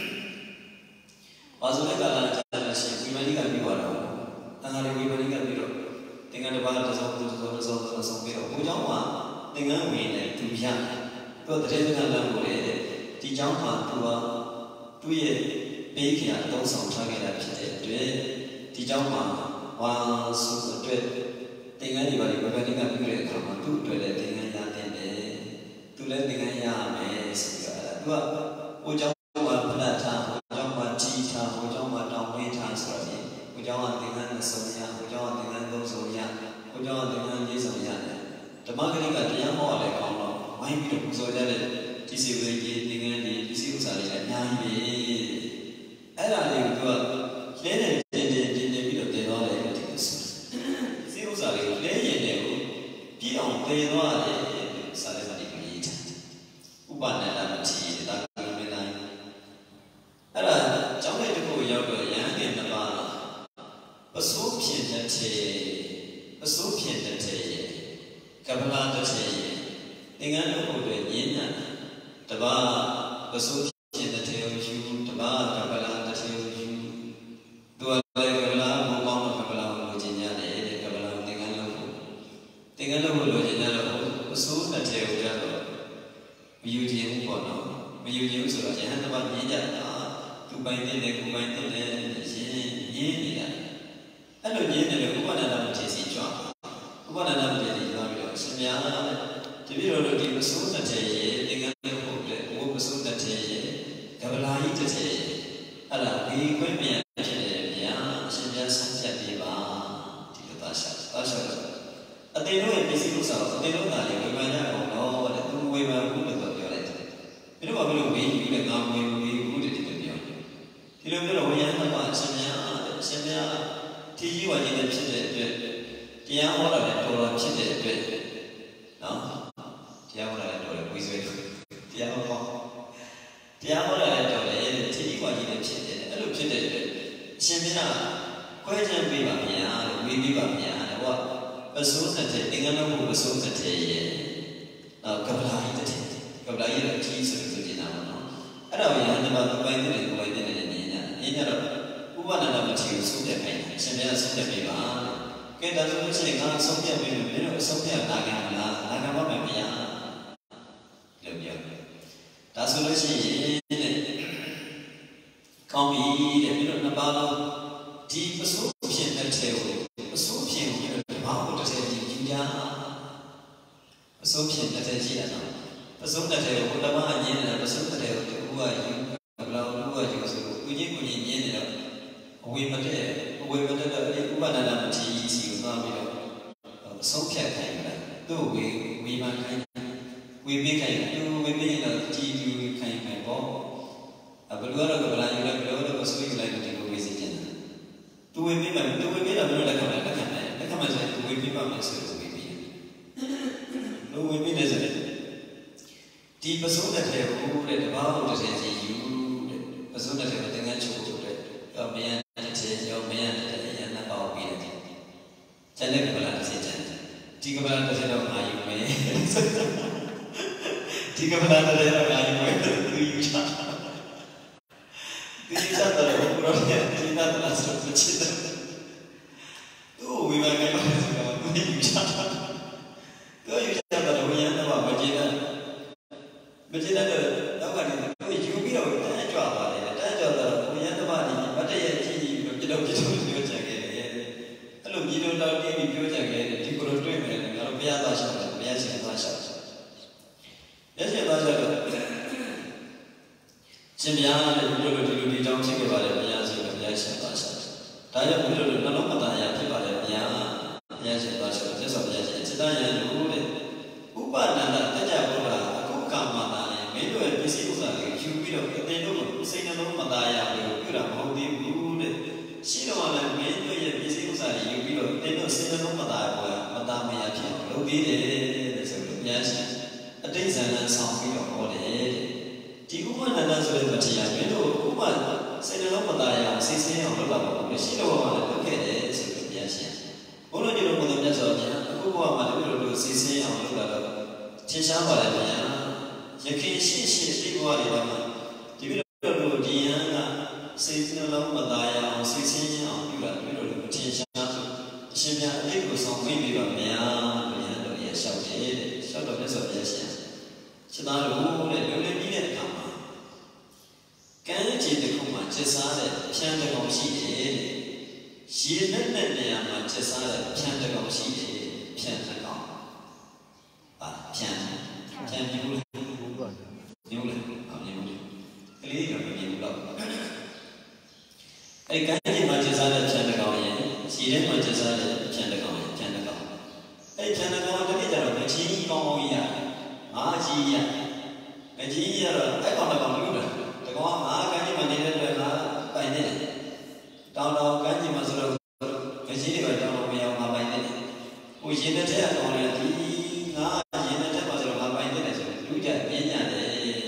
ဘာဆိုလဲကလာကြတာရှိဝိမာနိကပြီးသွားတော့တန်ခါလေးဝိမာနိကပြီးတော့သင်္ကန်းတစ်ပါးတစ်စုံတစ်စုံတစ်စုံတစ်စုံပြီးတော့ဘုံเจ้าမှာသင်္ကန်းဝင်နေသူရသူတရေစကလမ်းကိုလေဒီเจ้าမှာသူကသူ့ရဲ့ပြေးကြအသုံးဆောင်ထားခဲ့တာဖြစ်တဲ့အတွက်ဒီเจ้าမှာဝါဆိုအတွက်သင်္ကန်းဒီပါလေးဝိမာနိကပြီးတဲ့အခါမှာသူ့အတွက်လည်းသင်္ကန်းရတဲ့သူလည်းသင်္ကန်းရမယ်ဆိုပြီးတော့သူကဟိုเจ้าမှာဖဏထားဟိုเจ้าမှာကြီးထားဟိုเจ้าမှာတောင်းဝင်းထားဆိုတော့ဟိုเจ้าကသင်္ကန်းနဲ့ဆုံးရဟိုเจ้าကသင်္ကန်းသုံးဆုံးရဟိုเจ้าကသင်္ကန်းရေးဆုံးရတယ်ဓမ္မဂရိကတရားဟောရတယ်ကောင်းတော့ဝိုင်းပြီးတော့ပူဇော်ကြတဲ့ဒီစီဝေကြီးသင်္ကန်းဒီဒီစီဥစ္စာတွေလည်းအများကြီးပဲအဲ့ဒါလေးကိုသူကလဲနေတင်းတင်းတင်းတင်းပြီးတော့တည်သွားတယ်လို့ဒီလိုဆိုဒီစီဥစ္စာတွေကိုလဲရင်လည်းပြည့်အောင်တည်သွားတယ်စာရဲမှာဒီလိုရေးထားဥပဒန္တမတိတာကမင်းတိုင်းအဲ့ဒါကျောင်းလေးတစ်ခုရောက်တော့ရဟန်းငယ်နှစ်ပါးပစိုးဖြင့်တစ်ထည်ပစိုးဖြင့်တစ်ထည်ကပ္ပလာတစ်ထည်သင်္ကန်းတို့ကိုညင်းညာတပါးပစိုးဖြင့်တစ်ထည်ကိုယူတပါးကပ္ပလာတစ်ထည်ကိုယူသူကလည်းကပ္ပလာဘုံကောင်းကပ္ပလာကိုကျင်ညာတယ်ကပ္ပလာသင်္ကန်းလုံးကိုသင်္ကန်းလုံးကိုလိုချင်ကြတော့ပစိုးတစ်ထည်ကိုကြတော့မယူခြင်းဘူးပေါ့နော်မယူခြင်းဆိုတော့ယဟန်တစ်ပါးမြင်ကြတာသူပိုင်တဲ့လေကိုပိုင်တဲ့လေရင်းရင်းနေတာအဲ့လိုရင်းတယ်လို့ဥပဒန္တမထေစီကြွဥပဒန္တမထေစီကြွပြီးတော့ရှင်များတပည့်တော်တို့ဒီပစိုးတစ်ထည်ရဲ့သင်္ကန်းလုံးကိုလည်းဘုပစိုးတစ်ထည်ရဲ့တရားဟောတာလည်းတော်တော်ဖြစ်တဲ့အတွက်နော်တရားဟောတာလည်းတော်တယ်ဝိဇ္ဇေတရားဟောတရားဟောတာလည်းတော်တယ်တိတိကွာကြီးလည်းဖြစ်တယ်အဲ့လိုဖြစ်တဲ့အတွက်အရှင်မင်းကခွဲခြမ်းပေးပါဗျာလို့ဝေးပေးပါဗျာတဲ့ဟောအစိုးစတဲ့အင်္ဂလိပ်ဘုအစိုးစတဲ့ရဲ့နောက်ကပ္ပလာဟိတတဲ့ကပ္ပလာဟိရဲ့အကြီးဆိုဆိုနေတာပေါ့နော်အဲ့ဒါကိုယဟန်တပါးပိုင်တဲ့ကိုပိုင်တဲ့နေနေညာနေကြတော့ဥပဒနာမတိကိုဆုံးဖြတ်ခိုင်းတယ်အရှင်မင်းကဆုံးဖြတ်ပေးပါကဲဒါဆိုလို့ရှိရင်ငါဆုံးဖြတ်ပေးလို့မင်းတို့ဆုံးဖြတ်နာခံမလားနာခံပါမယ်ဗျာလို့ပြောတယ်ဒါဆိုလို့ရှိရင်တဲ့ကောင်းပြီတဲ့ပြီးတော့နှစ်ပါးလုံးဒီအစိုးဖြစ်တဲ့ထဲကိုအစိုးဖြစ်ကိုဘာလို့တစ်ထည့်ကြည့်ကြည့်ကြအစိုးဖြစ်တဲ့ထဲကြည့်ရအောင်အစိုးတဲ့ထဲကိုဘုရားမအရင်နဲ့အစိုးတဲ့ထဲကိုသူကယူဘလောက်လူကယူဆိုဦးကြီးကိုကြီးညင်းနေတော့အဝေမတဲ့အဝေမတဲ့တော့ဒီဥပဒနာမတိစီကိုသွားပြီးတော့အဆုံးဖြတ်ခိုင်းတယ်သူ့ဝေဝေမှန်ခိုင်းဝေပေးခိုင်းသူဝေပေးရင်တော့ကြည်သူခိုင်းမယ်ပေါ့ဘယ်လိုတော့ကဘာယူလိုက်ဘယ်လိုတော့အစိုးရလိုက်ဒီလိုဝေစီချင်တယ်သူဝေပေးမယ်သူဝေပေးတာဘယ်လိုလက်ခံလဲလက်ခံတယ်လက်ခံမှဆိုရင်သူဝေပေးပါမယ်ဆိုလို့ဝေပေးတယ်လူဝေပေးနေစတယ်ဒီပစိုးတဲ့ထဲကိုတဲ့တဘာလို့တစ်ထည့်စီယူတဲ့ပစိုးတဲ့ထဲကိုတင်ငန်းချုပ်ချုပ်တဲ့တော့မယံတစ်ထည့်ရောမယံတစ်ထည့်ရန်နဲ့ပေါ့ပြီးတယ်ကျန်တဲ့ကဘာလားတစ်ထည့်ကျန်ဒီကဘာလားတစ်ထည့်တော့ငါယူမယ်ဒီကဘာလားတစ်ထည့်တော့ငါယူမယ်သူယူချဒီစက်တော့ဘုရားရဲ့ဒီနာတလားဆိုချစ်တယ်သူ့ဝိမာန်ကလည်းဆိုတော့သူယူချတော့ယူချတော့ဝိညာဉ်တော့မကြည့်တယ်မကြည့်တဲ့တော့ကနေသူယူပြီးတော့တန်းကြွပါတယ်တန်းကြွတော့ဝိညာဉ်တော့ဒီမတည့်ရဲ့ကြည့်ပြီးတော့ပြတော့ပြတော့ပြောချင်ခဲ့တယ်အဲ့လိုပြီးတော့တော့ပြီးပြောချင်ခဲ့တယ်ဒီကိုလိုတွေ့မယ်ငါတို့ဘုရားသားရှောက်တယ်ဘုရားရှင်သားရှောက်တယ်ဘုရားရှင်သားရှောက်တော့ရှင်ဗျာတဲ့ဘုရားတို့ဒီလိုဒီတောင်းဖြစ်ခဲ့ပါတယ်ဘုရားဆိုတော့ဘုရားရှင်သားရှောက်ဒါကြောင့်ဘုရားတို့နှလုံးမသားရဖြစ်ပါတယ်ဘုရားဘုရားရှင်သားရှောက်သက်ဆောင်ဘုရားရှင်စိတ္တယံလို့တဲ့ဥပဒနာတကြဘုရားအခုကာမတာနဲ့မင်းတို့ရဲ့ပစ္စည်းဥစ္စာတွေယူပြီးတော့အတင်းတို့ကိုစိတ်နှလုံးမသားရဘူးပြုတာမဟုတ်သေးဘူးတဲ့ရှိတော့လည်းမင်းတို့ရဲ့ပစ္စည်းဥစ္စာတွေယူပြီးတော့အတင်းတို့စိတ်နှလုံးမသားဘူးမသားမရဖြစ်လုပ်သေးတယ်တဲ့ဆိုလို့ဘုရားရှင်အတိတ်ဇာန်ဆောင်ပြီးတော့ဟောတယ်ဒီဥပဒနာဆိုတဲ့တရားမင်းတို့ဥပဒစိတ်နှလုံးမသားရစိတ်ဆင်းအောင်လုပ်တာပေါ့မရှိတော့မှလည်းလုပ်ခဲ့တယ်ဆိုလို့ဘုရားရှင်ဘုရားကျတော်ဘုရားမြတ်စွာဘုရားအခုဘဝမှာလည်းတို့တို့စိတ်ဆင်းအောင်လုပ်တာတော့သင်ရှားပါလေဗျာယခင်ရှိရှိရှိဘဝတွေမှာဒီလိုတို့ဒီယံကစိတ်နှလုံးမသားရအောင်စိတ်ဆင်းအောင်ပြုတာတို့တို့သင်ရှားဆိုအရှင်မြတ်အလေးကိုဆောင်မိပြီပါဗျာဘုရားတို့ရဲ့လျှောက်တယ်တဲ့လျှောက်တော့မြတ်စွာဘုရားရှင်စိတ်သားတို့တဲ့လူလေးပြီးတဲ့အခါမှာကံကြည်တစ်ခုမှကျက်စားတဲ့ဖြန်းတစ်ကောင်ရှိတယ်တဲ့ရေနဲ့နဲ့နေရာမှာကျက်စားတဲ့ဖြန်းတစ်ကောင်ရှိတယ်ဖြန်းတစ်ကောင်ပါဖြန်းဖြန်းပြီးလို့ဘူးပါမျိုးလေအမြင်ဘူးကလေးကမမြင်ဘူးတော့အဲ့ကံကြည်မှာကျက်စားတဲ့ဖြန်းတစ်ကောင်ရဲ့ရေထဲမှာကျက်စားတဲ့ဖြန်းတစ်ကောင်ရဲ့ဖြန်းတစ်ကောင်အဲ့ဖြန်းတစ်ကောင်တတိကျတော့မကြီးကောင်းကောင်းကြီးရငါကြီးရမကြီးရတော့အဲ့ကောင်တစ်ကောင်လို့တယ်တကောင်ငါကံကြည်မှာနေတဲ့အတွက်ငါပိုင်နေတယ်တောင်းတော့ကံကြည်မှာဆိုတော့ကကြီးတွေကတောင်းတော့မရအောင်ငါပိုင်နေတယ်ဟိုရင်တဲ့ထဲကတော့လေဒီငါရင်တဲ့ထဲမှာဆိုတော့ငါပိုင်နေတယ်ဆိုတော့လူကြပြင်းရတယ်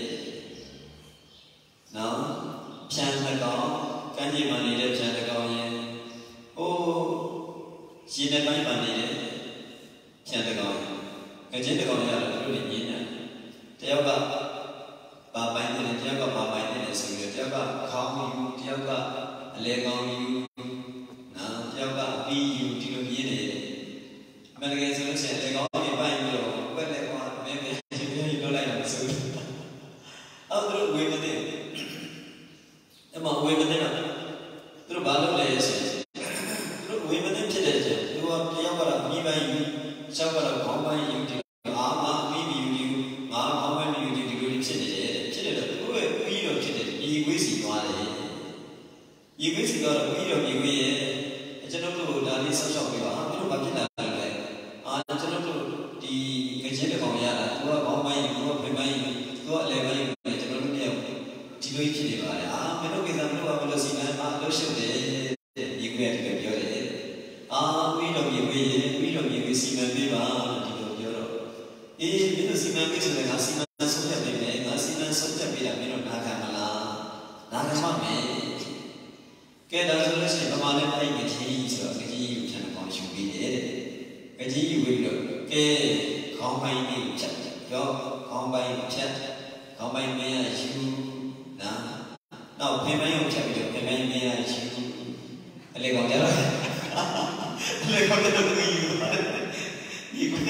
နော်ဖြန်းတစ်ကောင်ကံကြည်မှာနေတဲ့ဖြန်းတစ်ကောင်ရဲ့ဟိုရင်တဲ့ပိုင်းမှာနေတဲ့ဖြန်းတစ်ကောင်ကကြီးတစ်ကောင်ရတော့လူတွေညင်းတယ်တယောက်ကပါပိုင်တယ်တယောက်ကပါပိုင်တယ်ဆိုပြီးတယောက်ကခေါင်းယူတယောက်ကအလဲကောင်းယူနော်တယောက်ကပြီးယူဒီလိုမြင်နေတယ်အမှန်တကယ်ဆိုလို့ရှိရင်လေကောင်းတွေပိုင်ပြီးတော့ဝက်တယ်ကွာမင်းမင်းဒီလိုလုပ်လိုက်တာဆိုအဲ့ဒါဝေမသိအမဝေမသိတော့သူတို့ဘာလုပ်လဲဆိုသူတို့ဝေမသိဖြစ်တဲ့ချက်သူကတယောက်ကပြီးပိုင်ယူတယောက်ကတော့ခေါင်းပိုင်ယူဒီအာမပြီးပြီးယူငါခေါင်းပိုင်ယူဒီဒီလိုဖြစ်နေတယ်ဖြစ်နေတော့သူတို့ရဲ့ပြီးတော့ဖြစ်တယ်ဒီဝေးစီသွားတယ်ဒီဝေးစီကတော့ပြီးတော့ဒီဝေးရဲ့ကျွန်တော်တို့ဒါလေးဆောက်ရှောက်ပြပါဘယ်လိုမှဖြစ်လာလဲအာကျွန်တော်တို့ဒီကြင်းတစ်ကောင်ရတာသူကခေါင်းပိုင်းယူသူကဖိပိုင်းယူသူကအလဲပိုင်းယူကျွန်တော်တို့တယောက်ဒီလိုဖြစ်နေပါလေအာမင်းတို့ကိစ္စမလို့ဘယ်လိုစီမံအားလို့ရှုပ်တယ်ဒီကွေးကပြောတယ်အာပြီးတော့ဒီဝေးရဲ့ပြီး don't you see my baby? Eh, you see my picture like I see my soldier baby, I see my soldier baby, I mean, Nakamala, Nakamame. Get us a lesson of my name, a cheese or a cheese, and a bunch of be dead. A cheese will get combine chat, your combine chat, combine me as you now. Now, pay my own chapter, pay my me as you. A leg on the leg on the you could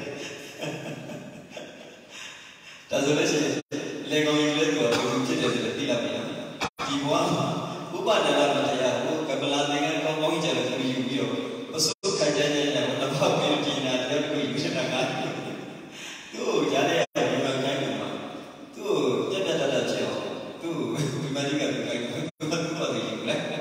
that's what I say. Leg on your leg or you get a pillar. You want who bought the Lamaya, who Kabbalah and come each other to you. But so Kajan and about beauty and the you should have got two Jade, you are kind of one. Two Jada Joe, two Magical, what do you like?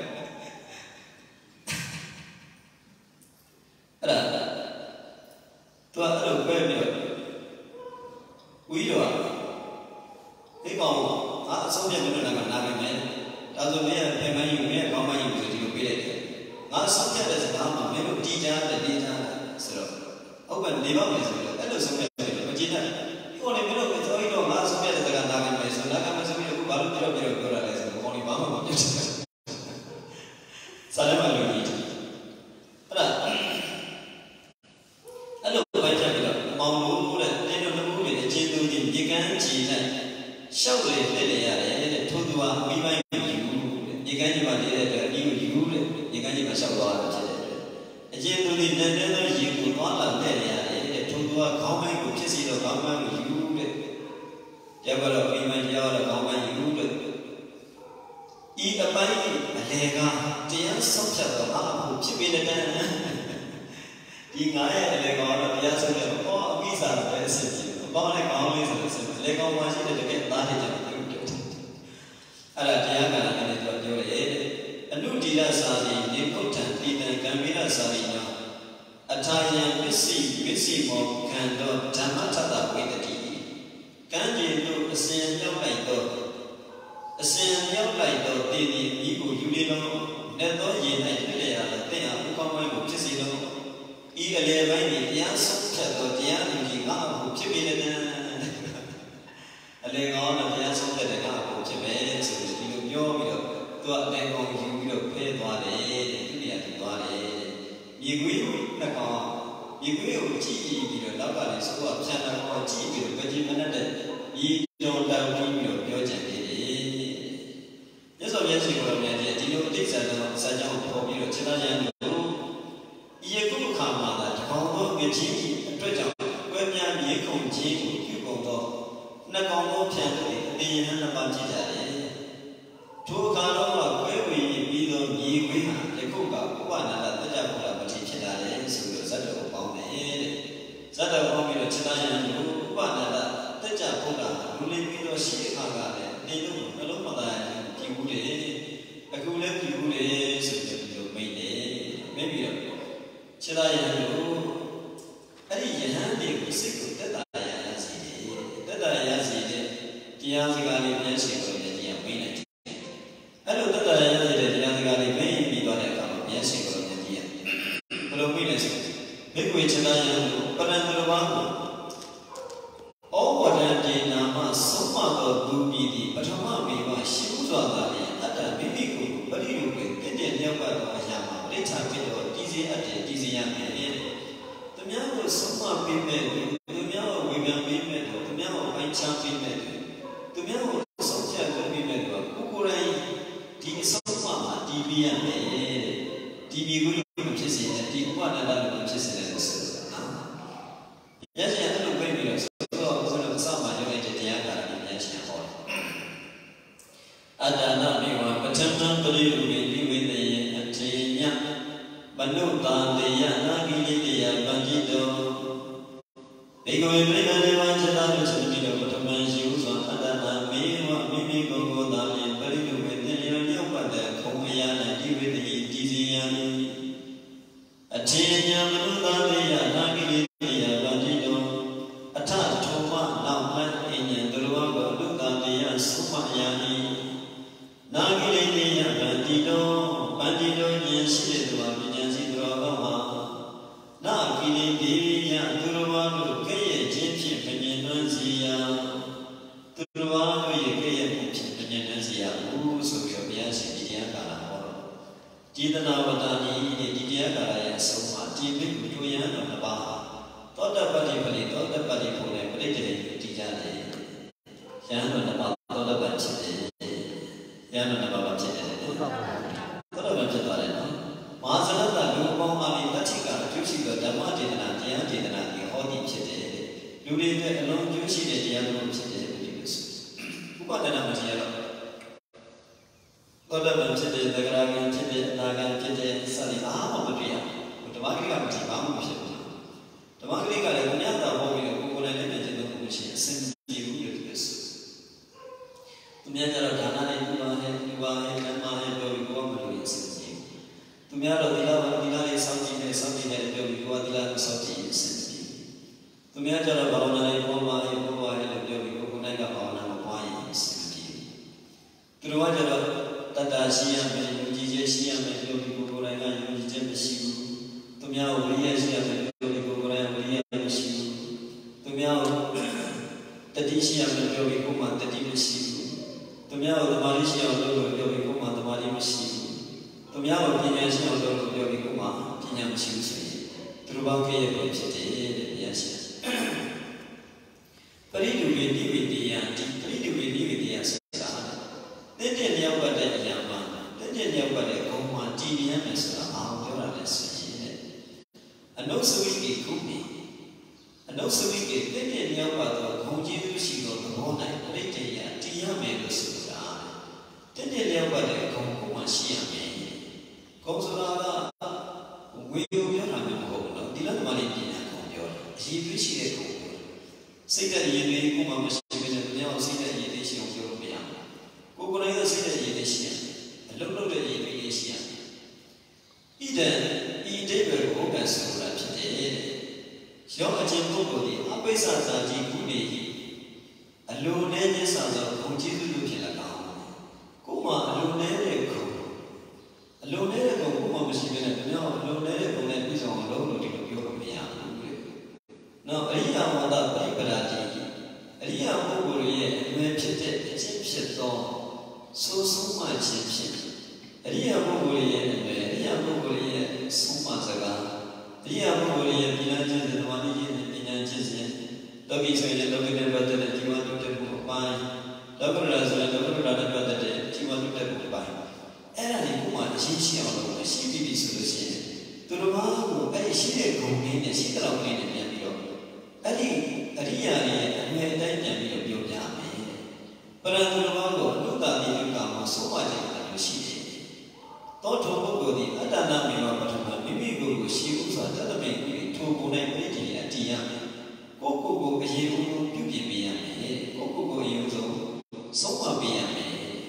To other baby, we do. They go, ah, some people don't have another man. Doesn't mean a man you may come and use it to be it. Now, some people is a hammer, maybe teacher, the data. So, open the office, that was something. But you know, you only know with all you know, last year the Ganagan, so Nagamas will go out of your good as only Mama. Salama, you need. Show it, let it to do a we might you. You can't even you, you can't even show what a gently dinner you could want a lady to do a common which is either common you. Jabber, we might yell a common you. Eat a bite, a lega, dear, some sort of harm, chip in a den. Being I had a leg on the answer, or a visa, about like always. They go once to get advantage of the Alatiana and it a new dealer sadi, important leader, Gambina Salina, Italian Missy, Missy Mo, Cando, Tamata with the tea. Candy do a same young light though. A same young light though, Dini, Ibu, Yulino, Neto, Yena, they are common with Chisino. Eagerly, the answer, Cato, the Andy, who chip in a leg on the answer that I got to bed, so you know, to a leg on you will pay one day, you get one day. You will not go. You will tea, you know, nobody so up channel or tea, but you minute, you don't have your project. Yes, obviously, you know, this is such a popular channel. You go come on that, Congo, the tea, and treasure, when you are being contained, you go. Nakongo Piano, the hand about it. Two Kano, where we be the Yi, the Kuka, one another, the Japula, but each other, so the Sato Pong, Sato Pong, the Chilayan, one another, the Japula, who live in the Shikaga, they do a lot of that, Pigule, a good Pigule, so you made it, maybe Chilayan, I didn't have the sick that I Tiazigani Yansi or the Yamina. I know that I am the Tiazigani may be done at Yansi or the Yam. But a witness, make which I am, but I'm the one. Oh, what I did now, some other do be the Patama, my shoes are there, that I may be good, but you can get the Yama, later with or easy at the easy young man. The man was some people, the man women women, the man white champion. The man was such a good women, Ukurai, D. Soma, D. B. and A. D. B. William Chessy, and D. one another Chessy. Yes, I have no baby, so some are related to Yanga and Yachia. Adana, me one, but I'm not believing with the Antinia, but no, the Yana, the Bandido. They go in the ones that are the but a man's use on Adana, me, what me go down and bury you with the young the Komian and you with the Tizian. A Tinia, the Yana, the Bandido, a tat, Toma, now in the Luago, look at the Sumayani. Nagili, Bandido, Bandido, yes, she is one, Yancy Drama. Nagili. Jidana Vatani, Didia Karaya Soma, Tibi, Juyan of Nabaha, Tota Padi Pali, Tota Padi Pune, Pritty, Tijane, Yan of Nabaha, Tota Banchit, Yan of Nabaha, Tota Banchit, Mazana, Lupomani, Latika, Jusica, Damatina, Diana, Hodi Chite, Ludi, alone Jusi, the Diablo Chite, Upana Material. Tota Banchit, the Gragan Chite, Nagan Chite, Sally Amadria, with the Magriga Tibam. The Magriga, the Yanda, who will eliminate the Commission, sends you to this. To Miatra Dana, you are you are and my very woman sends you. To Miatra Dila, Dila is something, something that you are the land of something sends you. To Miatra Bauna, Yoma, Yoma, and the Yokunaga Bauna, why sends you. To the Wajara. Tata Siam and Jija Siam and Yogi Goranga, Yogi Siu, Tomia, Ria Siam and Yogi Goranga, Ria Siu, Tomia, Tati Siam and Yogi Kuma, Tati Siu, Tomia, the Malaysia of Yogi Kuma, the Mali Siu, Tomia, Pina Siam of Yogi Kuma, Pina Siu, Trubaki, yes. Paridu with the anti, Paridu with the answer. Then the Yamba, the Yama, then the Yamba, the Goma, T D M S, our less. And also we get Kumi. And also we get then the Yamba, the Hoji, she got the whole night, later, Tiame, the Suda. Then the Yamba, the Goma, she and Gosala, we will have a home, the other money in a he appreciated Goma. Say that you may come up with now, see that you is your European. Kukuraya said the Asian, and look at the Asian. Eden, he did open so that today. Show a temple, the Apesa Jikuni, a low name is of Kunji Lukila. Kuma, a low name, a low name, Kuma was given a low name, and is on low to European. Now, a year on that paper, a year over a year, when Pitet, Egyptian song. So, so much champion. Ria Bogolian, Ria Bogolian, so much ago. Ria Bogolian, Pinanjas and Wani, Pinanjas, Doggies and Doggy better than you want to take by. Douglas and Doggy better than you want to take by. Era Kuma, she she on the C B B solution. To the one, I see a complaint and she got in the Yamio. I think Ria and I died Yamio. But I don't know that you come so much as you see. Don't talk about the other name of maybe go see who's a little bit to go and pretty at the young. Go go go, you give me a man. Go go go, you do. So much be a man.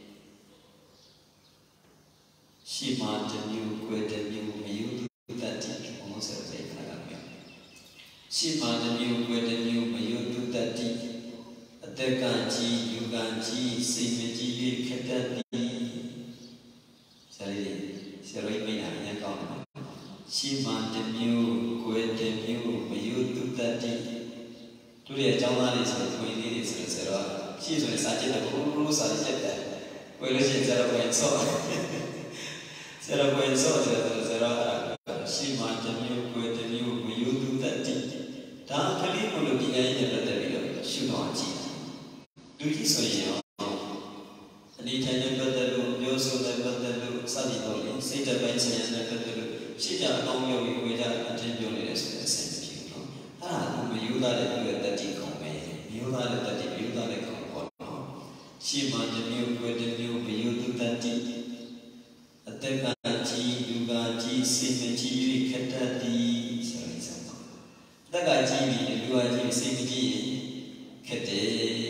She mounted you, quit and you, you do that almost as a fragment. She mounted you, quit and you, you do that. Tekanji, Yuganji, Simeji, Katati. Sorry, sorry, me, I am She mounted you, quit and you, you do that. Today, John is between these, et cetera. She is such a rules I said that. Well, she's a way so. Sarah went so, Sarah. She mounted you, quit and you, you do that. Down to leave will be a little should not cheat. Do you say, and he can never do, you also never do, Sadi, say the bench and never do. She just don't know you without attending the same people. Ah, you let it that you come, you let it that you let it come. She wanted you, quit you, you do that. A Tegaji, Yugaji, Simeji, Katati, sorry, some. The guy, you are Simeji, Kate.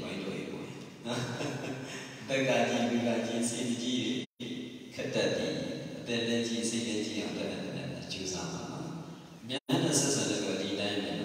Begati, Begati, Sidi, Katati, then the G C G on the Chusama. Yana says a good diamond.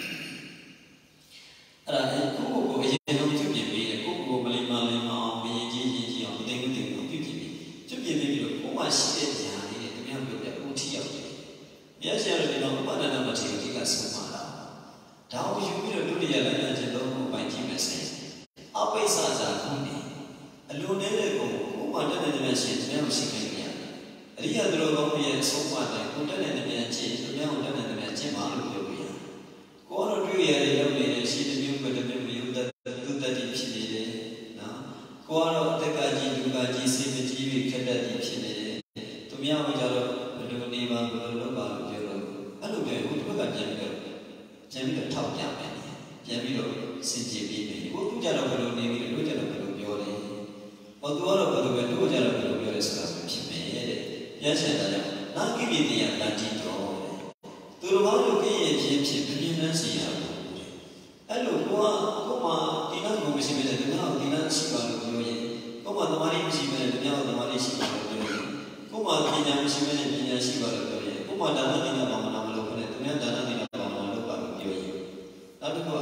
And Kuku is able to give me a Kuku, Malima, B G G on the thing to give me. To give me a much shit, to be able to put here. Yes, you know, one another material as Sumara. Now you will do the element and logo by Timus. Up a Saza Kuni. A low name, who wanted the message, never see ရိယာသူတော်ကောင်းရဲ့အဆုံးအမတိုင်းကိုတက်တဲ့မြန်ချင်းသူများကိုတက်တဲ့မြန်ချင်းပါလို့ပြောပြရကိုကတော့တွေ့ရတယ်ရောက်နေတယ်ရှိတဲ့မျိုးပဲတစ်မျိုးမျိုးသက်သူတက်တည်ဖြစ်နေတယ်နော်ကိုကတော့အတက်ကကြီးလူကကြီးစိတ်မကြီးပြီးခက်တတ်ပြီးဖြစ်နေတယ်သူများကကြတော့ဘယ်လိုနေပါဘယ်လိုလုပ်ပါလို့ပြောတော့အဲ့လိုပြောရင်ကိုတစ်ခါပြန်ပြီးတော့ပြန်ပြီးတော့ထောက်ပြမယ်ပြန်ပြီးတော့စင်ကြယ်ပြီးပြီကိုသူကြတော့ဘယ်လိုနေပြီးလို့ကြတော့ဘယ်လိုပြောလဲဟောသူကတော့ဘယ်လိုပဲတို့ကြတော့ဘယ်လိုပြောလဲဆိုတာဖြစ်မယ်တဲ့ပြန်ဆက်တာကြောင့်နာကိရိတေယတန်တိတော်သူတော်ဘာလို့ကိရဲ့ဖြစ်ဖြစ်ပြင်းပြင်းစီရဘူးအဲ့လိုကိုကကိုမှဒီနောက်ကိုမရှိပဲဒီနောက်ဒီနောက်ရှိပါလို့ပြောရင်ကိုမှသမာဓိမရှိပဲဒီနောက်သမာဓိရှိပါလို့ပြောရင်ကိုမှပညာမရှိပဲပညာရှိပါလို့ပြောရင်ကိုမှဒါနသီလဘာဝနာမလုပ်ဘဲနဲ့သူများဒါနသီလဘာဝနာလုပ်ပါလို့ပြောရင်နောက်တစ်ခုက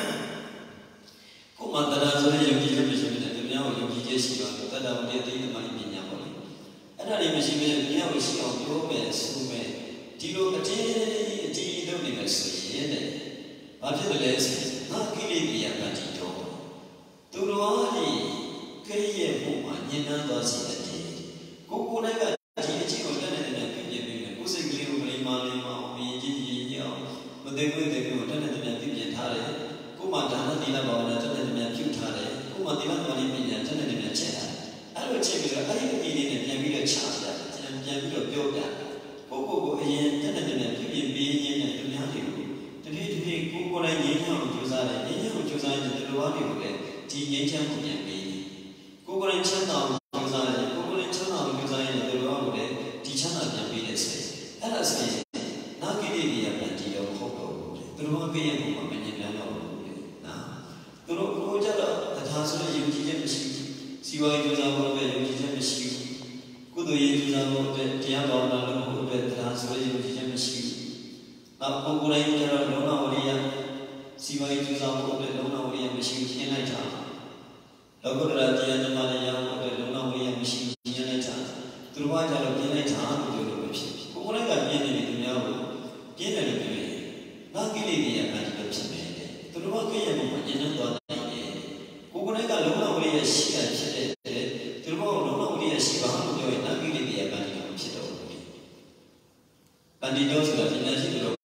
ကိုမှတရားဆိုတဲ့ယုံကြည်ချက်မရှိပဲသူများကိုယုံကြည်ချက်ရှိပါလို့တတ္တဝတ္တိသိသမာဓိပညာပေါ့လေအဲ့ဒါတွေမရှိပဲသူများကိုရှိအောင်ပြောမယ်ဆိုမယ်ဒီလိုအတင်းအတင်းလုပ်နေမယ်ဆိုရင်တဲ့ဘာဖြစ်တယ်လဲဆိုရင်ငါကိလေသာပတ္တိတော်သူတော်ဟာကိရိယာမှုမှာညှဉ်းနှံသွားစေတဲ့ကိုကိုယ်တိုင်ကဒီအချင်းကိုတက်နေတဲ့ပြည့်ပြည့်ပြီးကိုယ်စိတ်ကလေးကိုမလိမ္မာလိမ္မာအောင်မြင်ကြည့်ကြည့်ကြအောင်မသိဘူးသိဘူးတက်နေတဲ့ပြည့်ပြည့်ထားတယ်ကိုမှဒါနသီလဘာဝနာတက်နေတဲ့ပြုထားတယ်ကိုမှသီလသမာဓိပညာတက်နေတဲ့ချက်ထားအဲ့လိုချက်ပြီးတော့အဲ့ဒီအပြီးလေးနဲ့ပြန်ပြီးတော့ချပြပြန်ပြန်ပြီးတော့ပြောပြကိုကိုကိုအရင်တက်နေတဲ့ပြည့်ပြည့်ပြီးရင်းနဲ့သူများတွေကိုတဖြည်းတဖြည်းကိုကိုယ်တိုင်ငြိမ်းချမ်းအောင်ကြိုးစားတယ်ငြိမ်းချမ်းအောင်ကြိုးစားရင်ဒီလိုအားတွေကိုလည်းဒီငြိမ်းချမ်းမှုပြန်ပြီးကိုကိုယ်တိုင်ချမ်းသာအောင်ကြိုးစားတယ်ကိုကိုယ်တိုင်ချမ်းသာအောင်ကြိုးစားရင်ဒီလိုအားကိုလည်းဒီချမ်းသာပြန်ပြီးတဲ့ဆိုရင်အဲ့ဒါဆိုရင်နာကိရိယာပြန်ကြည့်တော့ဟုတ်တော့ဘူးသူတို့အပြည့်ရဲ့ပုံမှာမငြင်းပြန်တော့ဘူးနော်သူတို့ကိုကြတော့တရားဆိုရင်ယုံကြည်ချက်မရှိဘူးစီဝါရေးကြိုးစားဖို့အတွက်ယုံကြည်ချက်မရှိဘူးကုသိုလ်ရေးကြိုးစားဖို့အတွက်တရားဘာဝနာလုပ်ဖို့အတွက်တရားဆိုရင်ယုံကြည်ချက်မရှိဘူးနောက်ပုဂ္ဂိုလ်တိုင်းကျတော့လုံးဝဝိရိယစီဝါရေးကြိုးစားဖို့အတွက်လုံးဝဝိရိယမရှိဘူးရှင်းလိုက်တာလောကုတ္တရာတရားဓမ္မတွေရဖို့အတွက်လုံးဝဝိရိယမရှိဘူးရှင်းလိုက်တာသူတို့ကကြတော့ပြင်းလိုက်တာလို့ပြောလို့ဖြစ်ဖြစ်ကိုယ်ကိုယ်တိုင်ကပြင်းနေတယ်သူများကိုပြင်းတယ်လို့ပြောရင်ငါကိလေသာရဲ့အမှန်တရားဖြစ်နေတယ်သူတို့ကကိရိယာပုံမှာညှဉ်းနှံသွားတယ်ကိုယ်ကိုယ်တိုင်ကလုံးဝဝိရိယရှိတာဖြစ်တယ်သူတို့ကလုံးဝဝိရိယရှိပါလို့ပြောရင်ငါကိလေသာရဲ့အမှန်တရားဖြစ်တော့ဘူးပန္တိတောဆိုတာပညာရှိသူတို့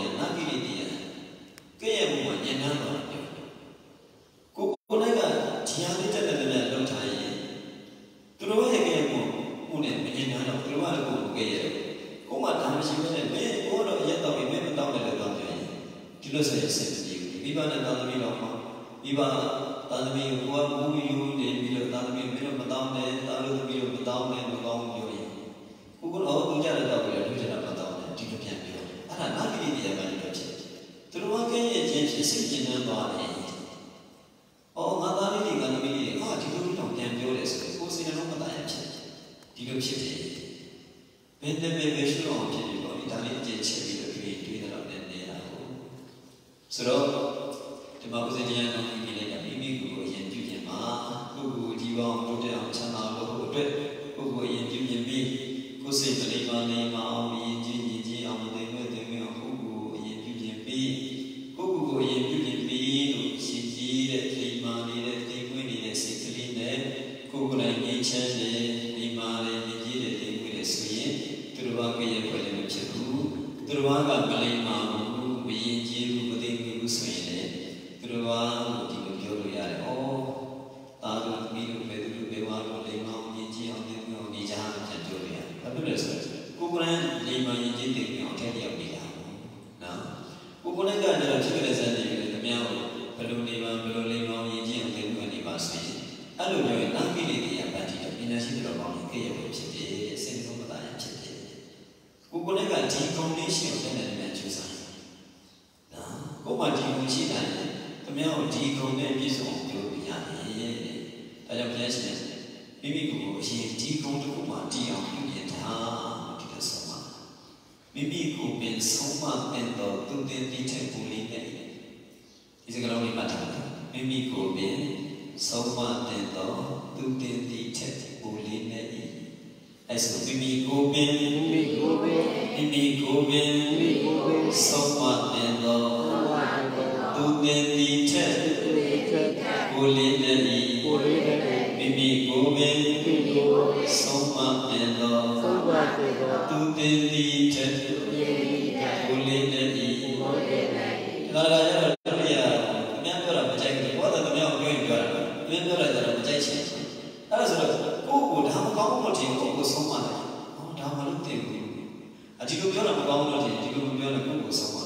လို့ဆိုရင်စင်ကြည့်မိဘနဲ့သာသမီတော်မှာမိဘသာသမီကိုကဘူးယူနေပြီးတော့သာသမီမင်းတို့မတောင်းနဲ့သာလို့သမီးတို့မတောင်းနဲ့မကောင်းပြောရင်ကိုကတော့သူကြတဲ့တော့ပြီးတော့သူကြတာမတောင်းနဲ့ဒီလိုပြန်ပြောအဲ့ဒါနာဂိရိတရားမှလည်းဖြစ်သူတို့ကရဲ့ချင်းဖြစ်စိတ်ကျဉ်းနှံသွားတယ်အော်ငါသားလေးတွေကသမီးတွေဟာဒီလိုတော့ပြန်ပြောတယ်ဆိုရင်ကိုယ်စိတ်နှလုံးမသားရဖြစ်ဒီလိုဖြစ်တယ်ဘယ်တည်းပဲပဲရှိအောင်ဖြစ်ပြီးတော့ဒီဒါလေးအကျဉ်းချက်ပြီးတော့တွေ့တွေ့တော့လည်းနေတာကိုဆိုတော့ဒီမှာဦးဇင်းတရားတော်ကြီးလေးကမိမိကိုယ်ကိုယဉ်ပြုခြင်းမှာကိုယ်ကိုဒီပေါင်းတိုးတက်အောင်ချမ်းသာလို့အတွက်ကိုယ်ကိုယဉ်ပြုခြင်းပြီးကိုယ်စိတ်ပရိမာဏမှာအောင်ယဉ်ကျေးယဉ်ကျေးအောင်သိမဲ့သိမဲ့အောင်ကိုယ်ကိုယဉ်ပြုခြင်းပြီးကိုယ်ကိုယဉ်ပြုခြင်းပြီးလို့ရှင်းကြီးတဲ့ပရိမာဏတဲ့သိမဲ့နေတဲ့စိတ်ကလေးနဲ့ကိုယ်ကိုယ်တိုင်ငြိမ်းချမ်းတဲ့ပရိမာဏယဉ်ကျေးတဲ့သိမဲ့တဲ့ဆိုရင်သူတို့ဘာကြရဲ့ဖွဲ့လည်းမဖြစ်ဘူးသူတို့ဘာကပရိမာဏဘူးမယဉ်ကျေးဘူးမသိမဲ့ဘူးဆိုရင်လည်းသူတို့ဘာဒီလိုပြောလို့ရတယ်။အော်တာတို့မိတို့ပဲသူတို့ပဲဝါတို့လိမ္မာအောင်ယဉ်ကျေးအောင်သိမဲ့အောင်နေကြအောင်ပြန်ပြောလို့ရတယ်။ဘာဖြစ်လဲဆိုတော့ကိုယ်ကလည်းလိမ္မာယဉ်ကျေးသိမဲ့အောင်ထည့်ရောက်နေတာ။နော်။ကိုယ်ကလည်းကတော့ဖြစ်ကြတဲ့စမ်းနေတယ်ခင်ဗျားတို့ဘယ်လိုနေပါဘယ်လိုလိမ္မာအောင်ယဉ်ကျေးအောင်သိမဲ့နေပါဆိုရင်အဲ့လိုပြောရင်နာကိလေသာပတ္တိပညာရှိတော်ကောင်းကြီးကြည့်ရဖြစ်ဖြစ်စိတ်ဆုံးမသားရဖြစ်ဖြစ်ကိုယ်ကလည်းကဒီ combination ကိုလည်းလည်းကျူးစားတယ်။နော်ကိုယ်မှဒီကိုရှိတယ်ခမည်းတော်ဒီကုံနဲ့ပြည့်စုံပြောပြရတယ်။ဒါကြောင့်ဘုရားရှင်မိမိကိုယ်ကိုအရင်ဒီကုံတစ်ခုမှတည်အောင်ပြုပြင်တာဒီလိုဆုံးမှာမိမိကိုယ်ပင်ဆုံးမတဲ့တော်သူတင်တိတဲ့ကိုလေးနဲ့ဒီစကားလုံးလေးမှတ်ထားပါမိမိကိုယ်ပင်ဆုံးမတဲ့တော်သူတင်တိတဲ့ကိုလေးနဲ့အဲဆိုမိမိကိုယ်ပင်မိမိကိုယ်ပင်မိမိကိုယ်ပင်မိမိကိုယ်ပင်ဆုံးမတဲ့တော်သူတင်တိတဲ့ကိုလေးနဲ့ကိုလေးနဲ့မိမိကိုယ်ပင်မိမိကိုယ်ဆုံးမတဲ့တော် tu tin di chet uli nadi kalau ada orang ya kami orang percaya kita buat atau kami orang yang jual kami orang yang percaya sih kalau sudah kau dah mau kau mau jadi kau semua oh dah malu tiada aji kau jual apa kau mau jadi kau jual kau semua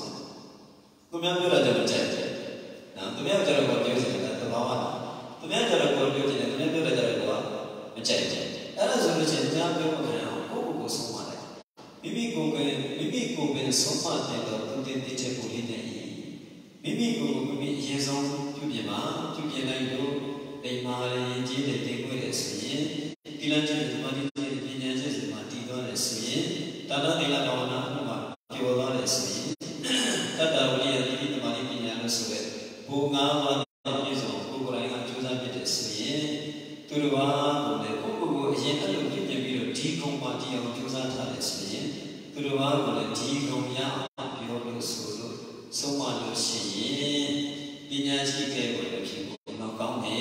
kami orang yang percaya nah kami orang yang percaya sih kita bawa kami orang yang percaya kami orang yang percaya kalau sudah jadi kami orang kau semua Mimi ko ke mimi ko be somma de to tin tin che ko li ne mimi ko ko mimi yin song pyu pyin ma pyu pyin nai lo dai ma le ji de tin kwai de so yin ti lan che de ma ti de pnya che se ma ti twa de so yin ta ta de la bawa na ma pyo twa de so yin tat ta wali ya ti ti ma ni pnya lo so de bo nga ma ni so ko ko rai ga chu sa pit de so yin tu lo ba ko le ko ko ko a yin a lo pyin pyin pi lo di kong ma ti ya chu sa tha de so yin tu lo ba ko le di kong ya pyo lo so lo so ma lo shi yin pnya shi ke ko le phin ko ma kaung ne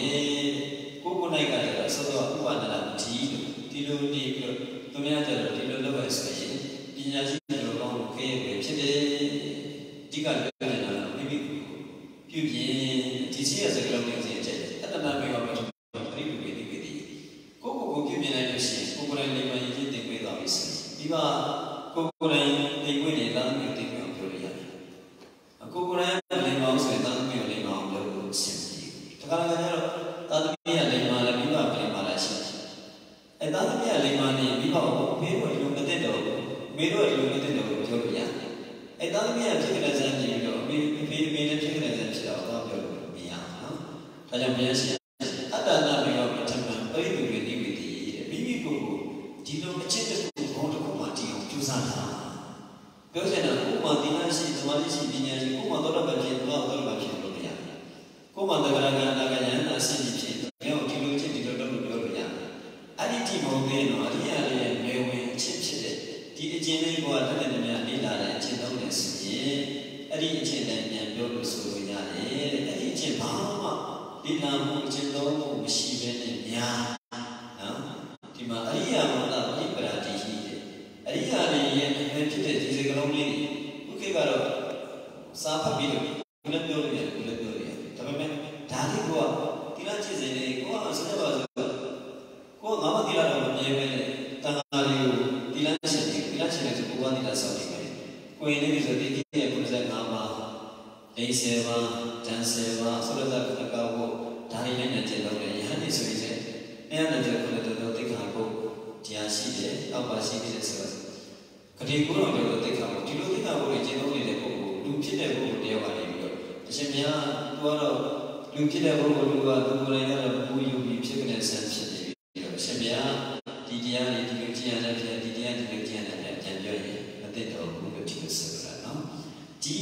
ko ko nai ga le so soဥပဒနာဒီဒီလိုနေပြီးတော့သူများကြတော့ဒီလိုလုပ်ရဆိုရင်ပညာရှိတဲ့လူကောင်းကိုခေပဲဖြစ်တယ်ဒီကပြောနေတာကမိမိကိုပြုပြင်ဒီရှိရစကလုံးမျိုးစီအကျက်အတ္တနာမျိုးပါပြိပဝေဒီဝေဒီကိုကိုကိုပြုပြင်လိုက်လို့ရှိရင်ကိုကိုယ်တိုင်လိမ္မာရည်ရည်တင်ပေးသွားပြီဆိုဒီမှာကိုကိုယ်တိုင်သိခွင့်နေတာမျိုးတင်ပြအောင်ပြောလို့ရတယ်ကိုကိုယ်တိုင်လိမ္မာအောင်ဆိုရင်တာသမီးကိုလိမ္မာအောင်လုပ်လို့ရှင်းပြီတခါတခါကျတော့တာသမီးကလိမ္မာလည်းမိဘကလိမ္မာလည်းရှိတယ်အဲတာသမီးကလိမ္မာနေမိဘကိုဖေးလို့လူမသိတော့မေတို့လူမသိတော့ပြောလို့ရတယ်အဲတာသမီးကဖြစ်ကြတဲ့ဇာတ်ကြီးတော့မေဖေးမေလည်းဖြစ်ကြတဲ့ဇာတ်ဖြစ်တော့ပြောလို့မရဘူးနော်ဒါကြောင့်မြန်ရှိအတ္တနာမေရောပထမပရိသေဝေဒီဝေဒီမိမိကိုယ်ကိုဒီလိုအချက်တစ်ခုဘုံတစ်ခုမှတည်အောင်ကြိုးစားတာပြောချင်တာကိုယ်မှဒီလားရှိသမာဓိရှိပညာရှိကိုယ်မှတော့တော့ဖြစ်တော့တော့တော့ဖြစ်လို့မရဘူးကိုယ်မှတက္ကရာကနာကယန္တာစိတ်ဖြစ်တယ်ဒီလိုချက်ဒီလိုတော့ပြောလို့ရတယ်အဲ့ဒီဒီမဟုတ်သေးတော့အရိယာရဲ့မေဝင်အချက်ဖြစ်တဲ့ဒီအကျဉ်းလေးကတက်တဲ့များလေ့လာတဲ့အကျဉ်းသုံးတယ်ဆိုရင်အဲ့ဒီအကျဉ်းတိုင်းပြန်ပြောလို့ဆိုလို့ရတယ်အဲ့ဒီအကျဉ်းဘာမှလေ့လာမှုအကျဉ်းသုံးမှုမရှိဘဲနဲ့များနော်ဒီမှာအရိယာမတ္တပရိပရာတိရှိတယ်အရိယာတွေရဲ့ဖြစ်တဲ့ဒီစကလုံးလေးဥက္ကေကတော့စာဖတ်ပြီးတော့ဘယ်လိုပြောလို့ရဘယ်လိုပြောလို့ရဒါပေမဲ့ဒါလေးကတိလချစ်စေလေးကိုကဆက်ပါဆိုကိုကငါမတိလာတော့မမြဲပဲနဲ့တန်ခါလေးကိုတိလချစ်တယ်တိလချစ်တယ်ဆိုကိုကတိလာဆောက်နေတယ်ကိုရင်လေးဆိုဒီကိရဲ့ကုသငါးပါးလေးဆယ်ပါးတန်ဆယ်ပါးဆိုတော့ကကောဒါလေးနဲ့နဲ့ကျေတော့တယ်ယဟန်နေဆိုရင်အဲ့ဒါကြောင့်ကိုလည်းတော့တိခါကိုတရားရှိတယ်အောက်ပါရှိတယ်ဆိုတော့ကတိကိုတော့တော့တိခါကိုဒီလိုတိခါကိုကျေတော့နေတဲ့ပုဂ္ဂိုလ်လူဖြစ်တဲ့ပုဂ္ဂိုလ်တယောက်ပါနေပြီးတော့အရှင်မြတ်သူကတော့လူဖြစ်တဲ့ပုဂ္ဂိုလ်လူကသူကိုယ်တိုင်ကတော့ပူယူပြီးဖြစ်တဲ့ဆန်းဖြစ်နေပြီးတော့အရှင်မြတ်ဒီတရားလေးဒီလိုကြည်ရတဲ့ဖြစ်ဒီတရားဒီလိုကြည်ရတဲ့ပြန်ပြောရင်မသိတော့ဘူးလို့ဒီလိုဆိုတာနော်ဒီ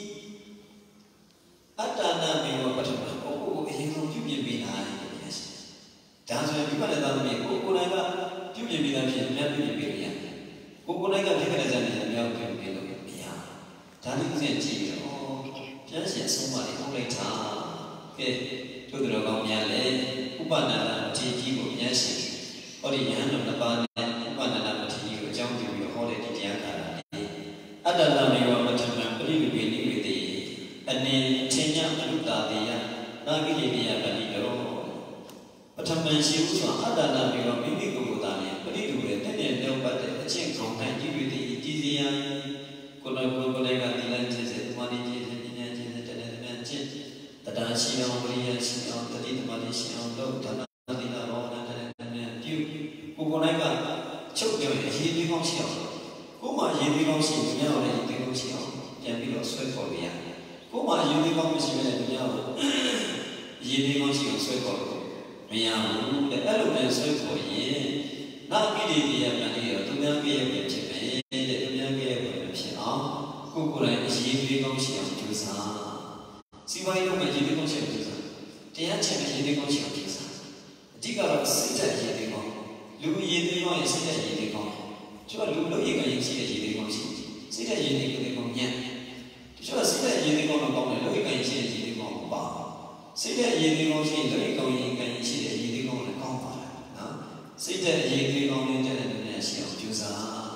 အတ္တနာမေဝပထမပုဂ္ဂိုလ်ကိုအရင်ဆုံးပြုပြင်ပေးနိုင်တယ်ဒါဆိုရင်ဒီမှာလည်းသာသမီကိုကိုယ်တိုင်ကပြုပြင်ပေးတာဖြစ်ပြန်ပြုပြင်ပေးရတယ်ကိုကိုယ်တိုင်ကဖြစ်တဲ့ဇာတ်တွေများပြုပြင်ပေးလို့မရဒါလေးကိုကြည့်တော့ပြန်ရှင်အဆုံးမလေးထုတ်လိုက်တာကဲတို့တော်ကောင်းများလေဥပနာနာမထေရကြီးကိုပြန်ရှင်ဟောဒီယဟန်တော်နှစ်ပါးနဲ့ဥပနာနာမထေရကြီးကိုအကြောင်းပြုပြီးဟောတဲ့ဒီတရားကာလလေးအတ္တနာမေဝပထမပရိလူပိနိဝေတိအနေချင်းညအနုတာတေယနာဂိလေနိယပတိတော်ပထမရှိဥစွာအတ္တနာမေဝမိမိကိုယ်ကိုယ်သာနဲ့ပရိလူရဲ့တည့်တဲ့နှုတ်ပတ်တဲ့အချင်းခေါင်းတိုင်းကြည့်ပြီးဒီကြည်စရာကိုယ်တော်ကိုယ်ကိုယ်ကဒီလမ်းချင်းစေသမာဓိချင်းစေပညာချင်းစေတဏှာဉာဏ်ချင်းတရားရှိအောင်ဝိရိယရှိအောင်တတိသမာဓိရှိအောင်လို့ဒါနသီလဘောနာတဲ့နဲ့ပြုကိုယ်ကိုယ်ကချုပ်ပြောရင်ရေးပြီးကောင်းရှိအောင်ကိုယ်မှရေးပြီးကောင်းရှိရင်ညောင်းလည်းရေးပြီးကောင်းရှိအောင်ပြန်ပြီးတော့ဆွဲခေါ်ရရတယ်ကိုယ်မှရေးပြီးကောင်းမရှိဘဲနဲ့ညောင်းရေးပြီးကောင်းရှိအောင်ဆွဲခေါ်လို့မရဘူးတဲ့အဲ့လိုနဲ့ဆွဲခေါ်ရင်နောက်ကိလေသာများတွေတော့သူများကိလေသာဖြစ်မယ်တဲ့သူများကိလေသာဖြစ်အောင်ကိုယ်ကိုယ်တိုင်ရေးပြီးကောင်းရှိအောင်ကြိုးစားစီဝိုင်းလုံးမှာရေးပြီးကောင်းရှိအောင်ကြိုးစားတရားချင်တဲ့ရေးပြီးကောင်းရှိအောင်ကြိုးစားအဓိကတော့စိတ်ဓာတ်ရေးပြီးကောင်းလူရေးပြီးကောင်းရင်စိတ်ဓာတ်ရေးပြီးကောင်းကျွတ်လူလို့ရေးကရေးရှိတဲ့ရေးပြီးကောင်းရှိစိတ်ဓာတ်ရေးပြီးကောင်းညံ့ကျွတ်စိတ်ဓာတ်ရေးပြီးကောင်းတော့ကောင်းတယ်လို့ရေးကရေးရှိတဲ့ရေးပြီးကောင်းပါစိတ်ဓာတ်ရေးပြီးကောင်းရှိလို့ရေးကောင်းရေးကရေးရှိတဲ့ရေးပြီးကောင်းလည်းကောင်းပါလားနော်စိတ်ဓာတ်ရေးပြီးကောင်းနေတဲ့နေရာရှိအောင်ကြိုးစား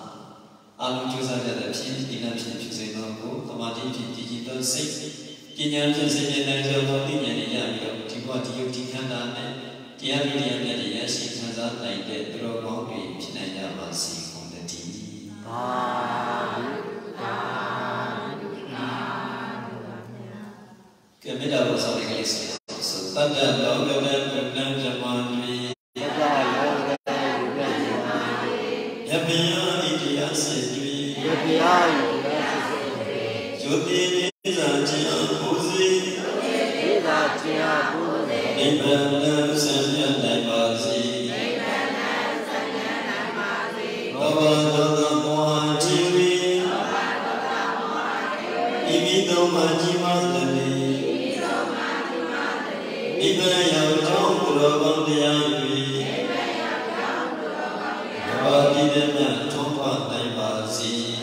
阿鲁就上家的偏地那偏偏谁弄过，他妈的偏地地都谁？今年这些年来这么多年的样有，听话听有听看到呢，第二个年的也是看到来的，都光对偏来家嘛是红的地。啊，个没到多少那个意思，是大家老个的不能这么对。也不要一定要是对，也不要一定要是对，就对你让这样不是，你让这样不是，你本来三年来把子，你本来三年来把子，老板都当官机会，老板都当官机会，你们都蛮鸡巴的哩，你都蛮鸡巴的哩，你们要讲不老板的样子。Bagi dengan tempat naik basi,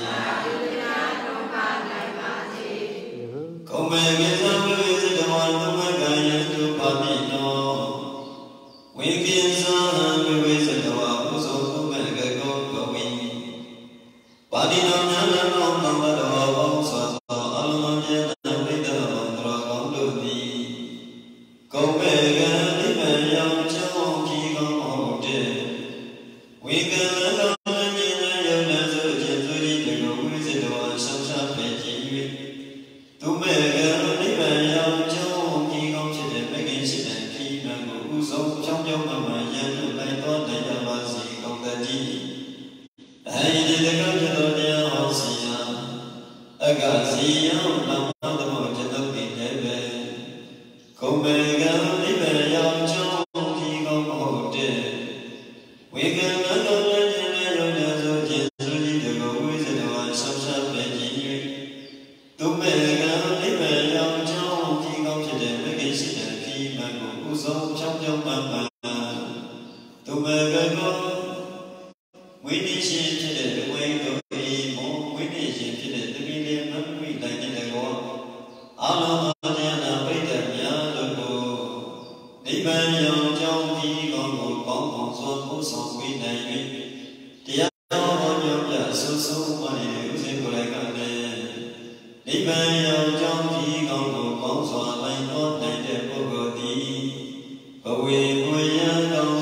kau mengira begitu dewan mengayan tu pamino, mungkin sah begitu dewan usul tu mengaku kawin. Padi namanya nama nama dewan usul alamnya nama dewan terang ludi. Kau mengira di mana jauh kita maude. We can let go of the Yonazo, Jeffrey, the Rosie, the one some shop, to make a living Joe, he comes to the vacation and keep and go so chop your mamma, and I thought that I was sick of the tea. I did the country of the Osia. I got see you, now the mountain of the heaven. Come make a living Joe, he comes home dead. We can let go of the Yonazo, Jeffrey, the Rosie, the one some shop, to make a living Joe, he comes to the vacation and keep and go so chop your mamma. To make a go, we need to the way to be more, we need to the million hungry like in the war. All of the other way that we are the go. Even young Joe, he got no bomb, so so we name it. The other so so money, using like a man. Even young Joe, he got no bomb, so I thought that the Bogoti. But we were young.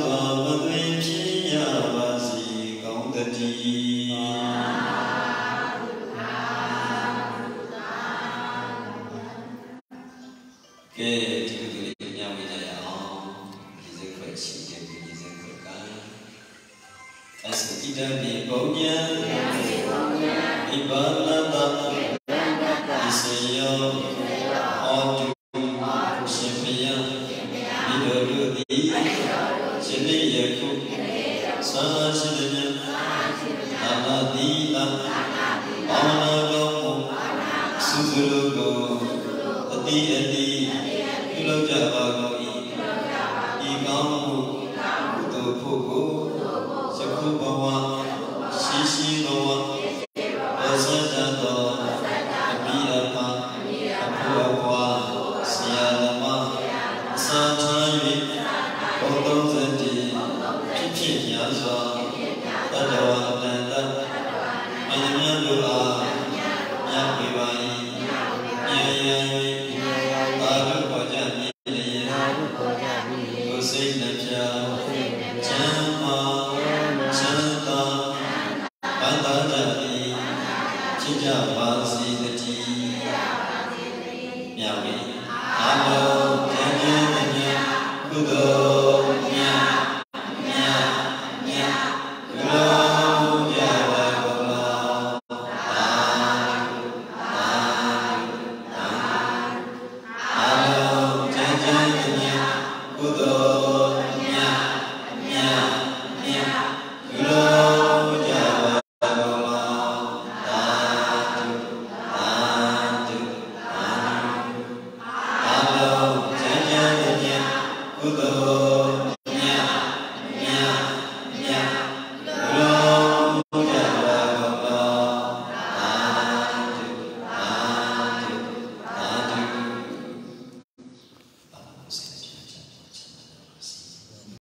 Okay, tiba-tiba dia berjaya. Kita koreksi dia punya zikirkan. Asal kita di bawahnya, di bawah di seyo, oju, siapa di dulu di sini ya ku, sana sini ana di ana kamu, suzurugo, adi adi. Lo jawa koi, ikamu, tu puku, seku bawa, sisi bawa, asajado, api apa, apu apa, siapa, sahaja, kotor jadi, pipi nyasa, tadawan nanda, hanya doa, yang baik, nyai. Hello,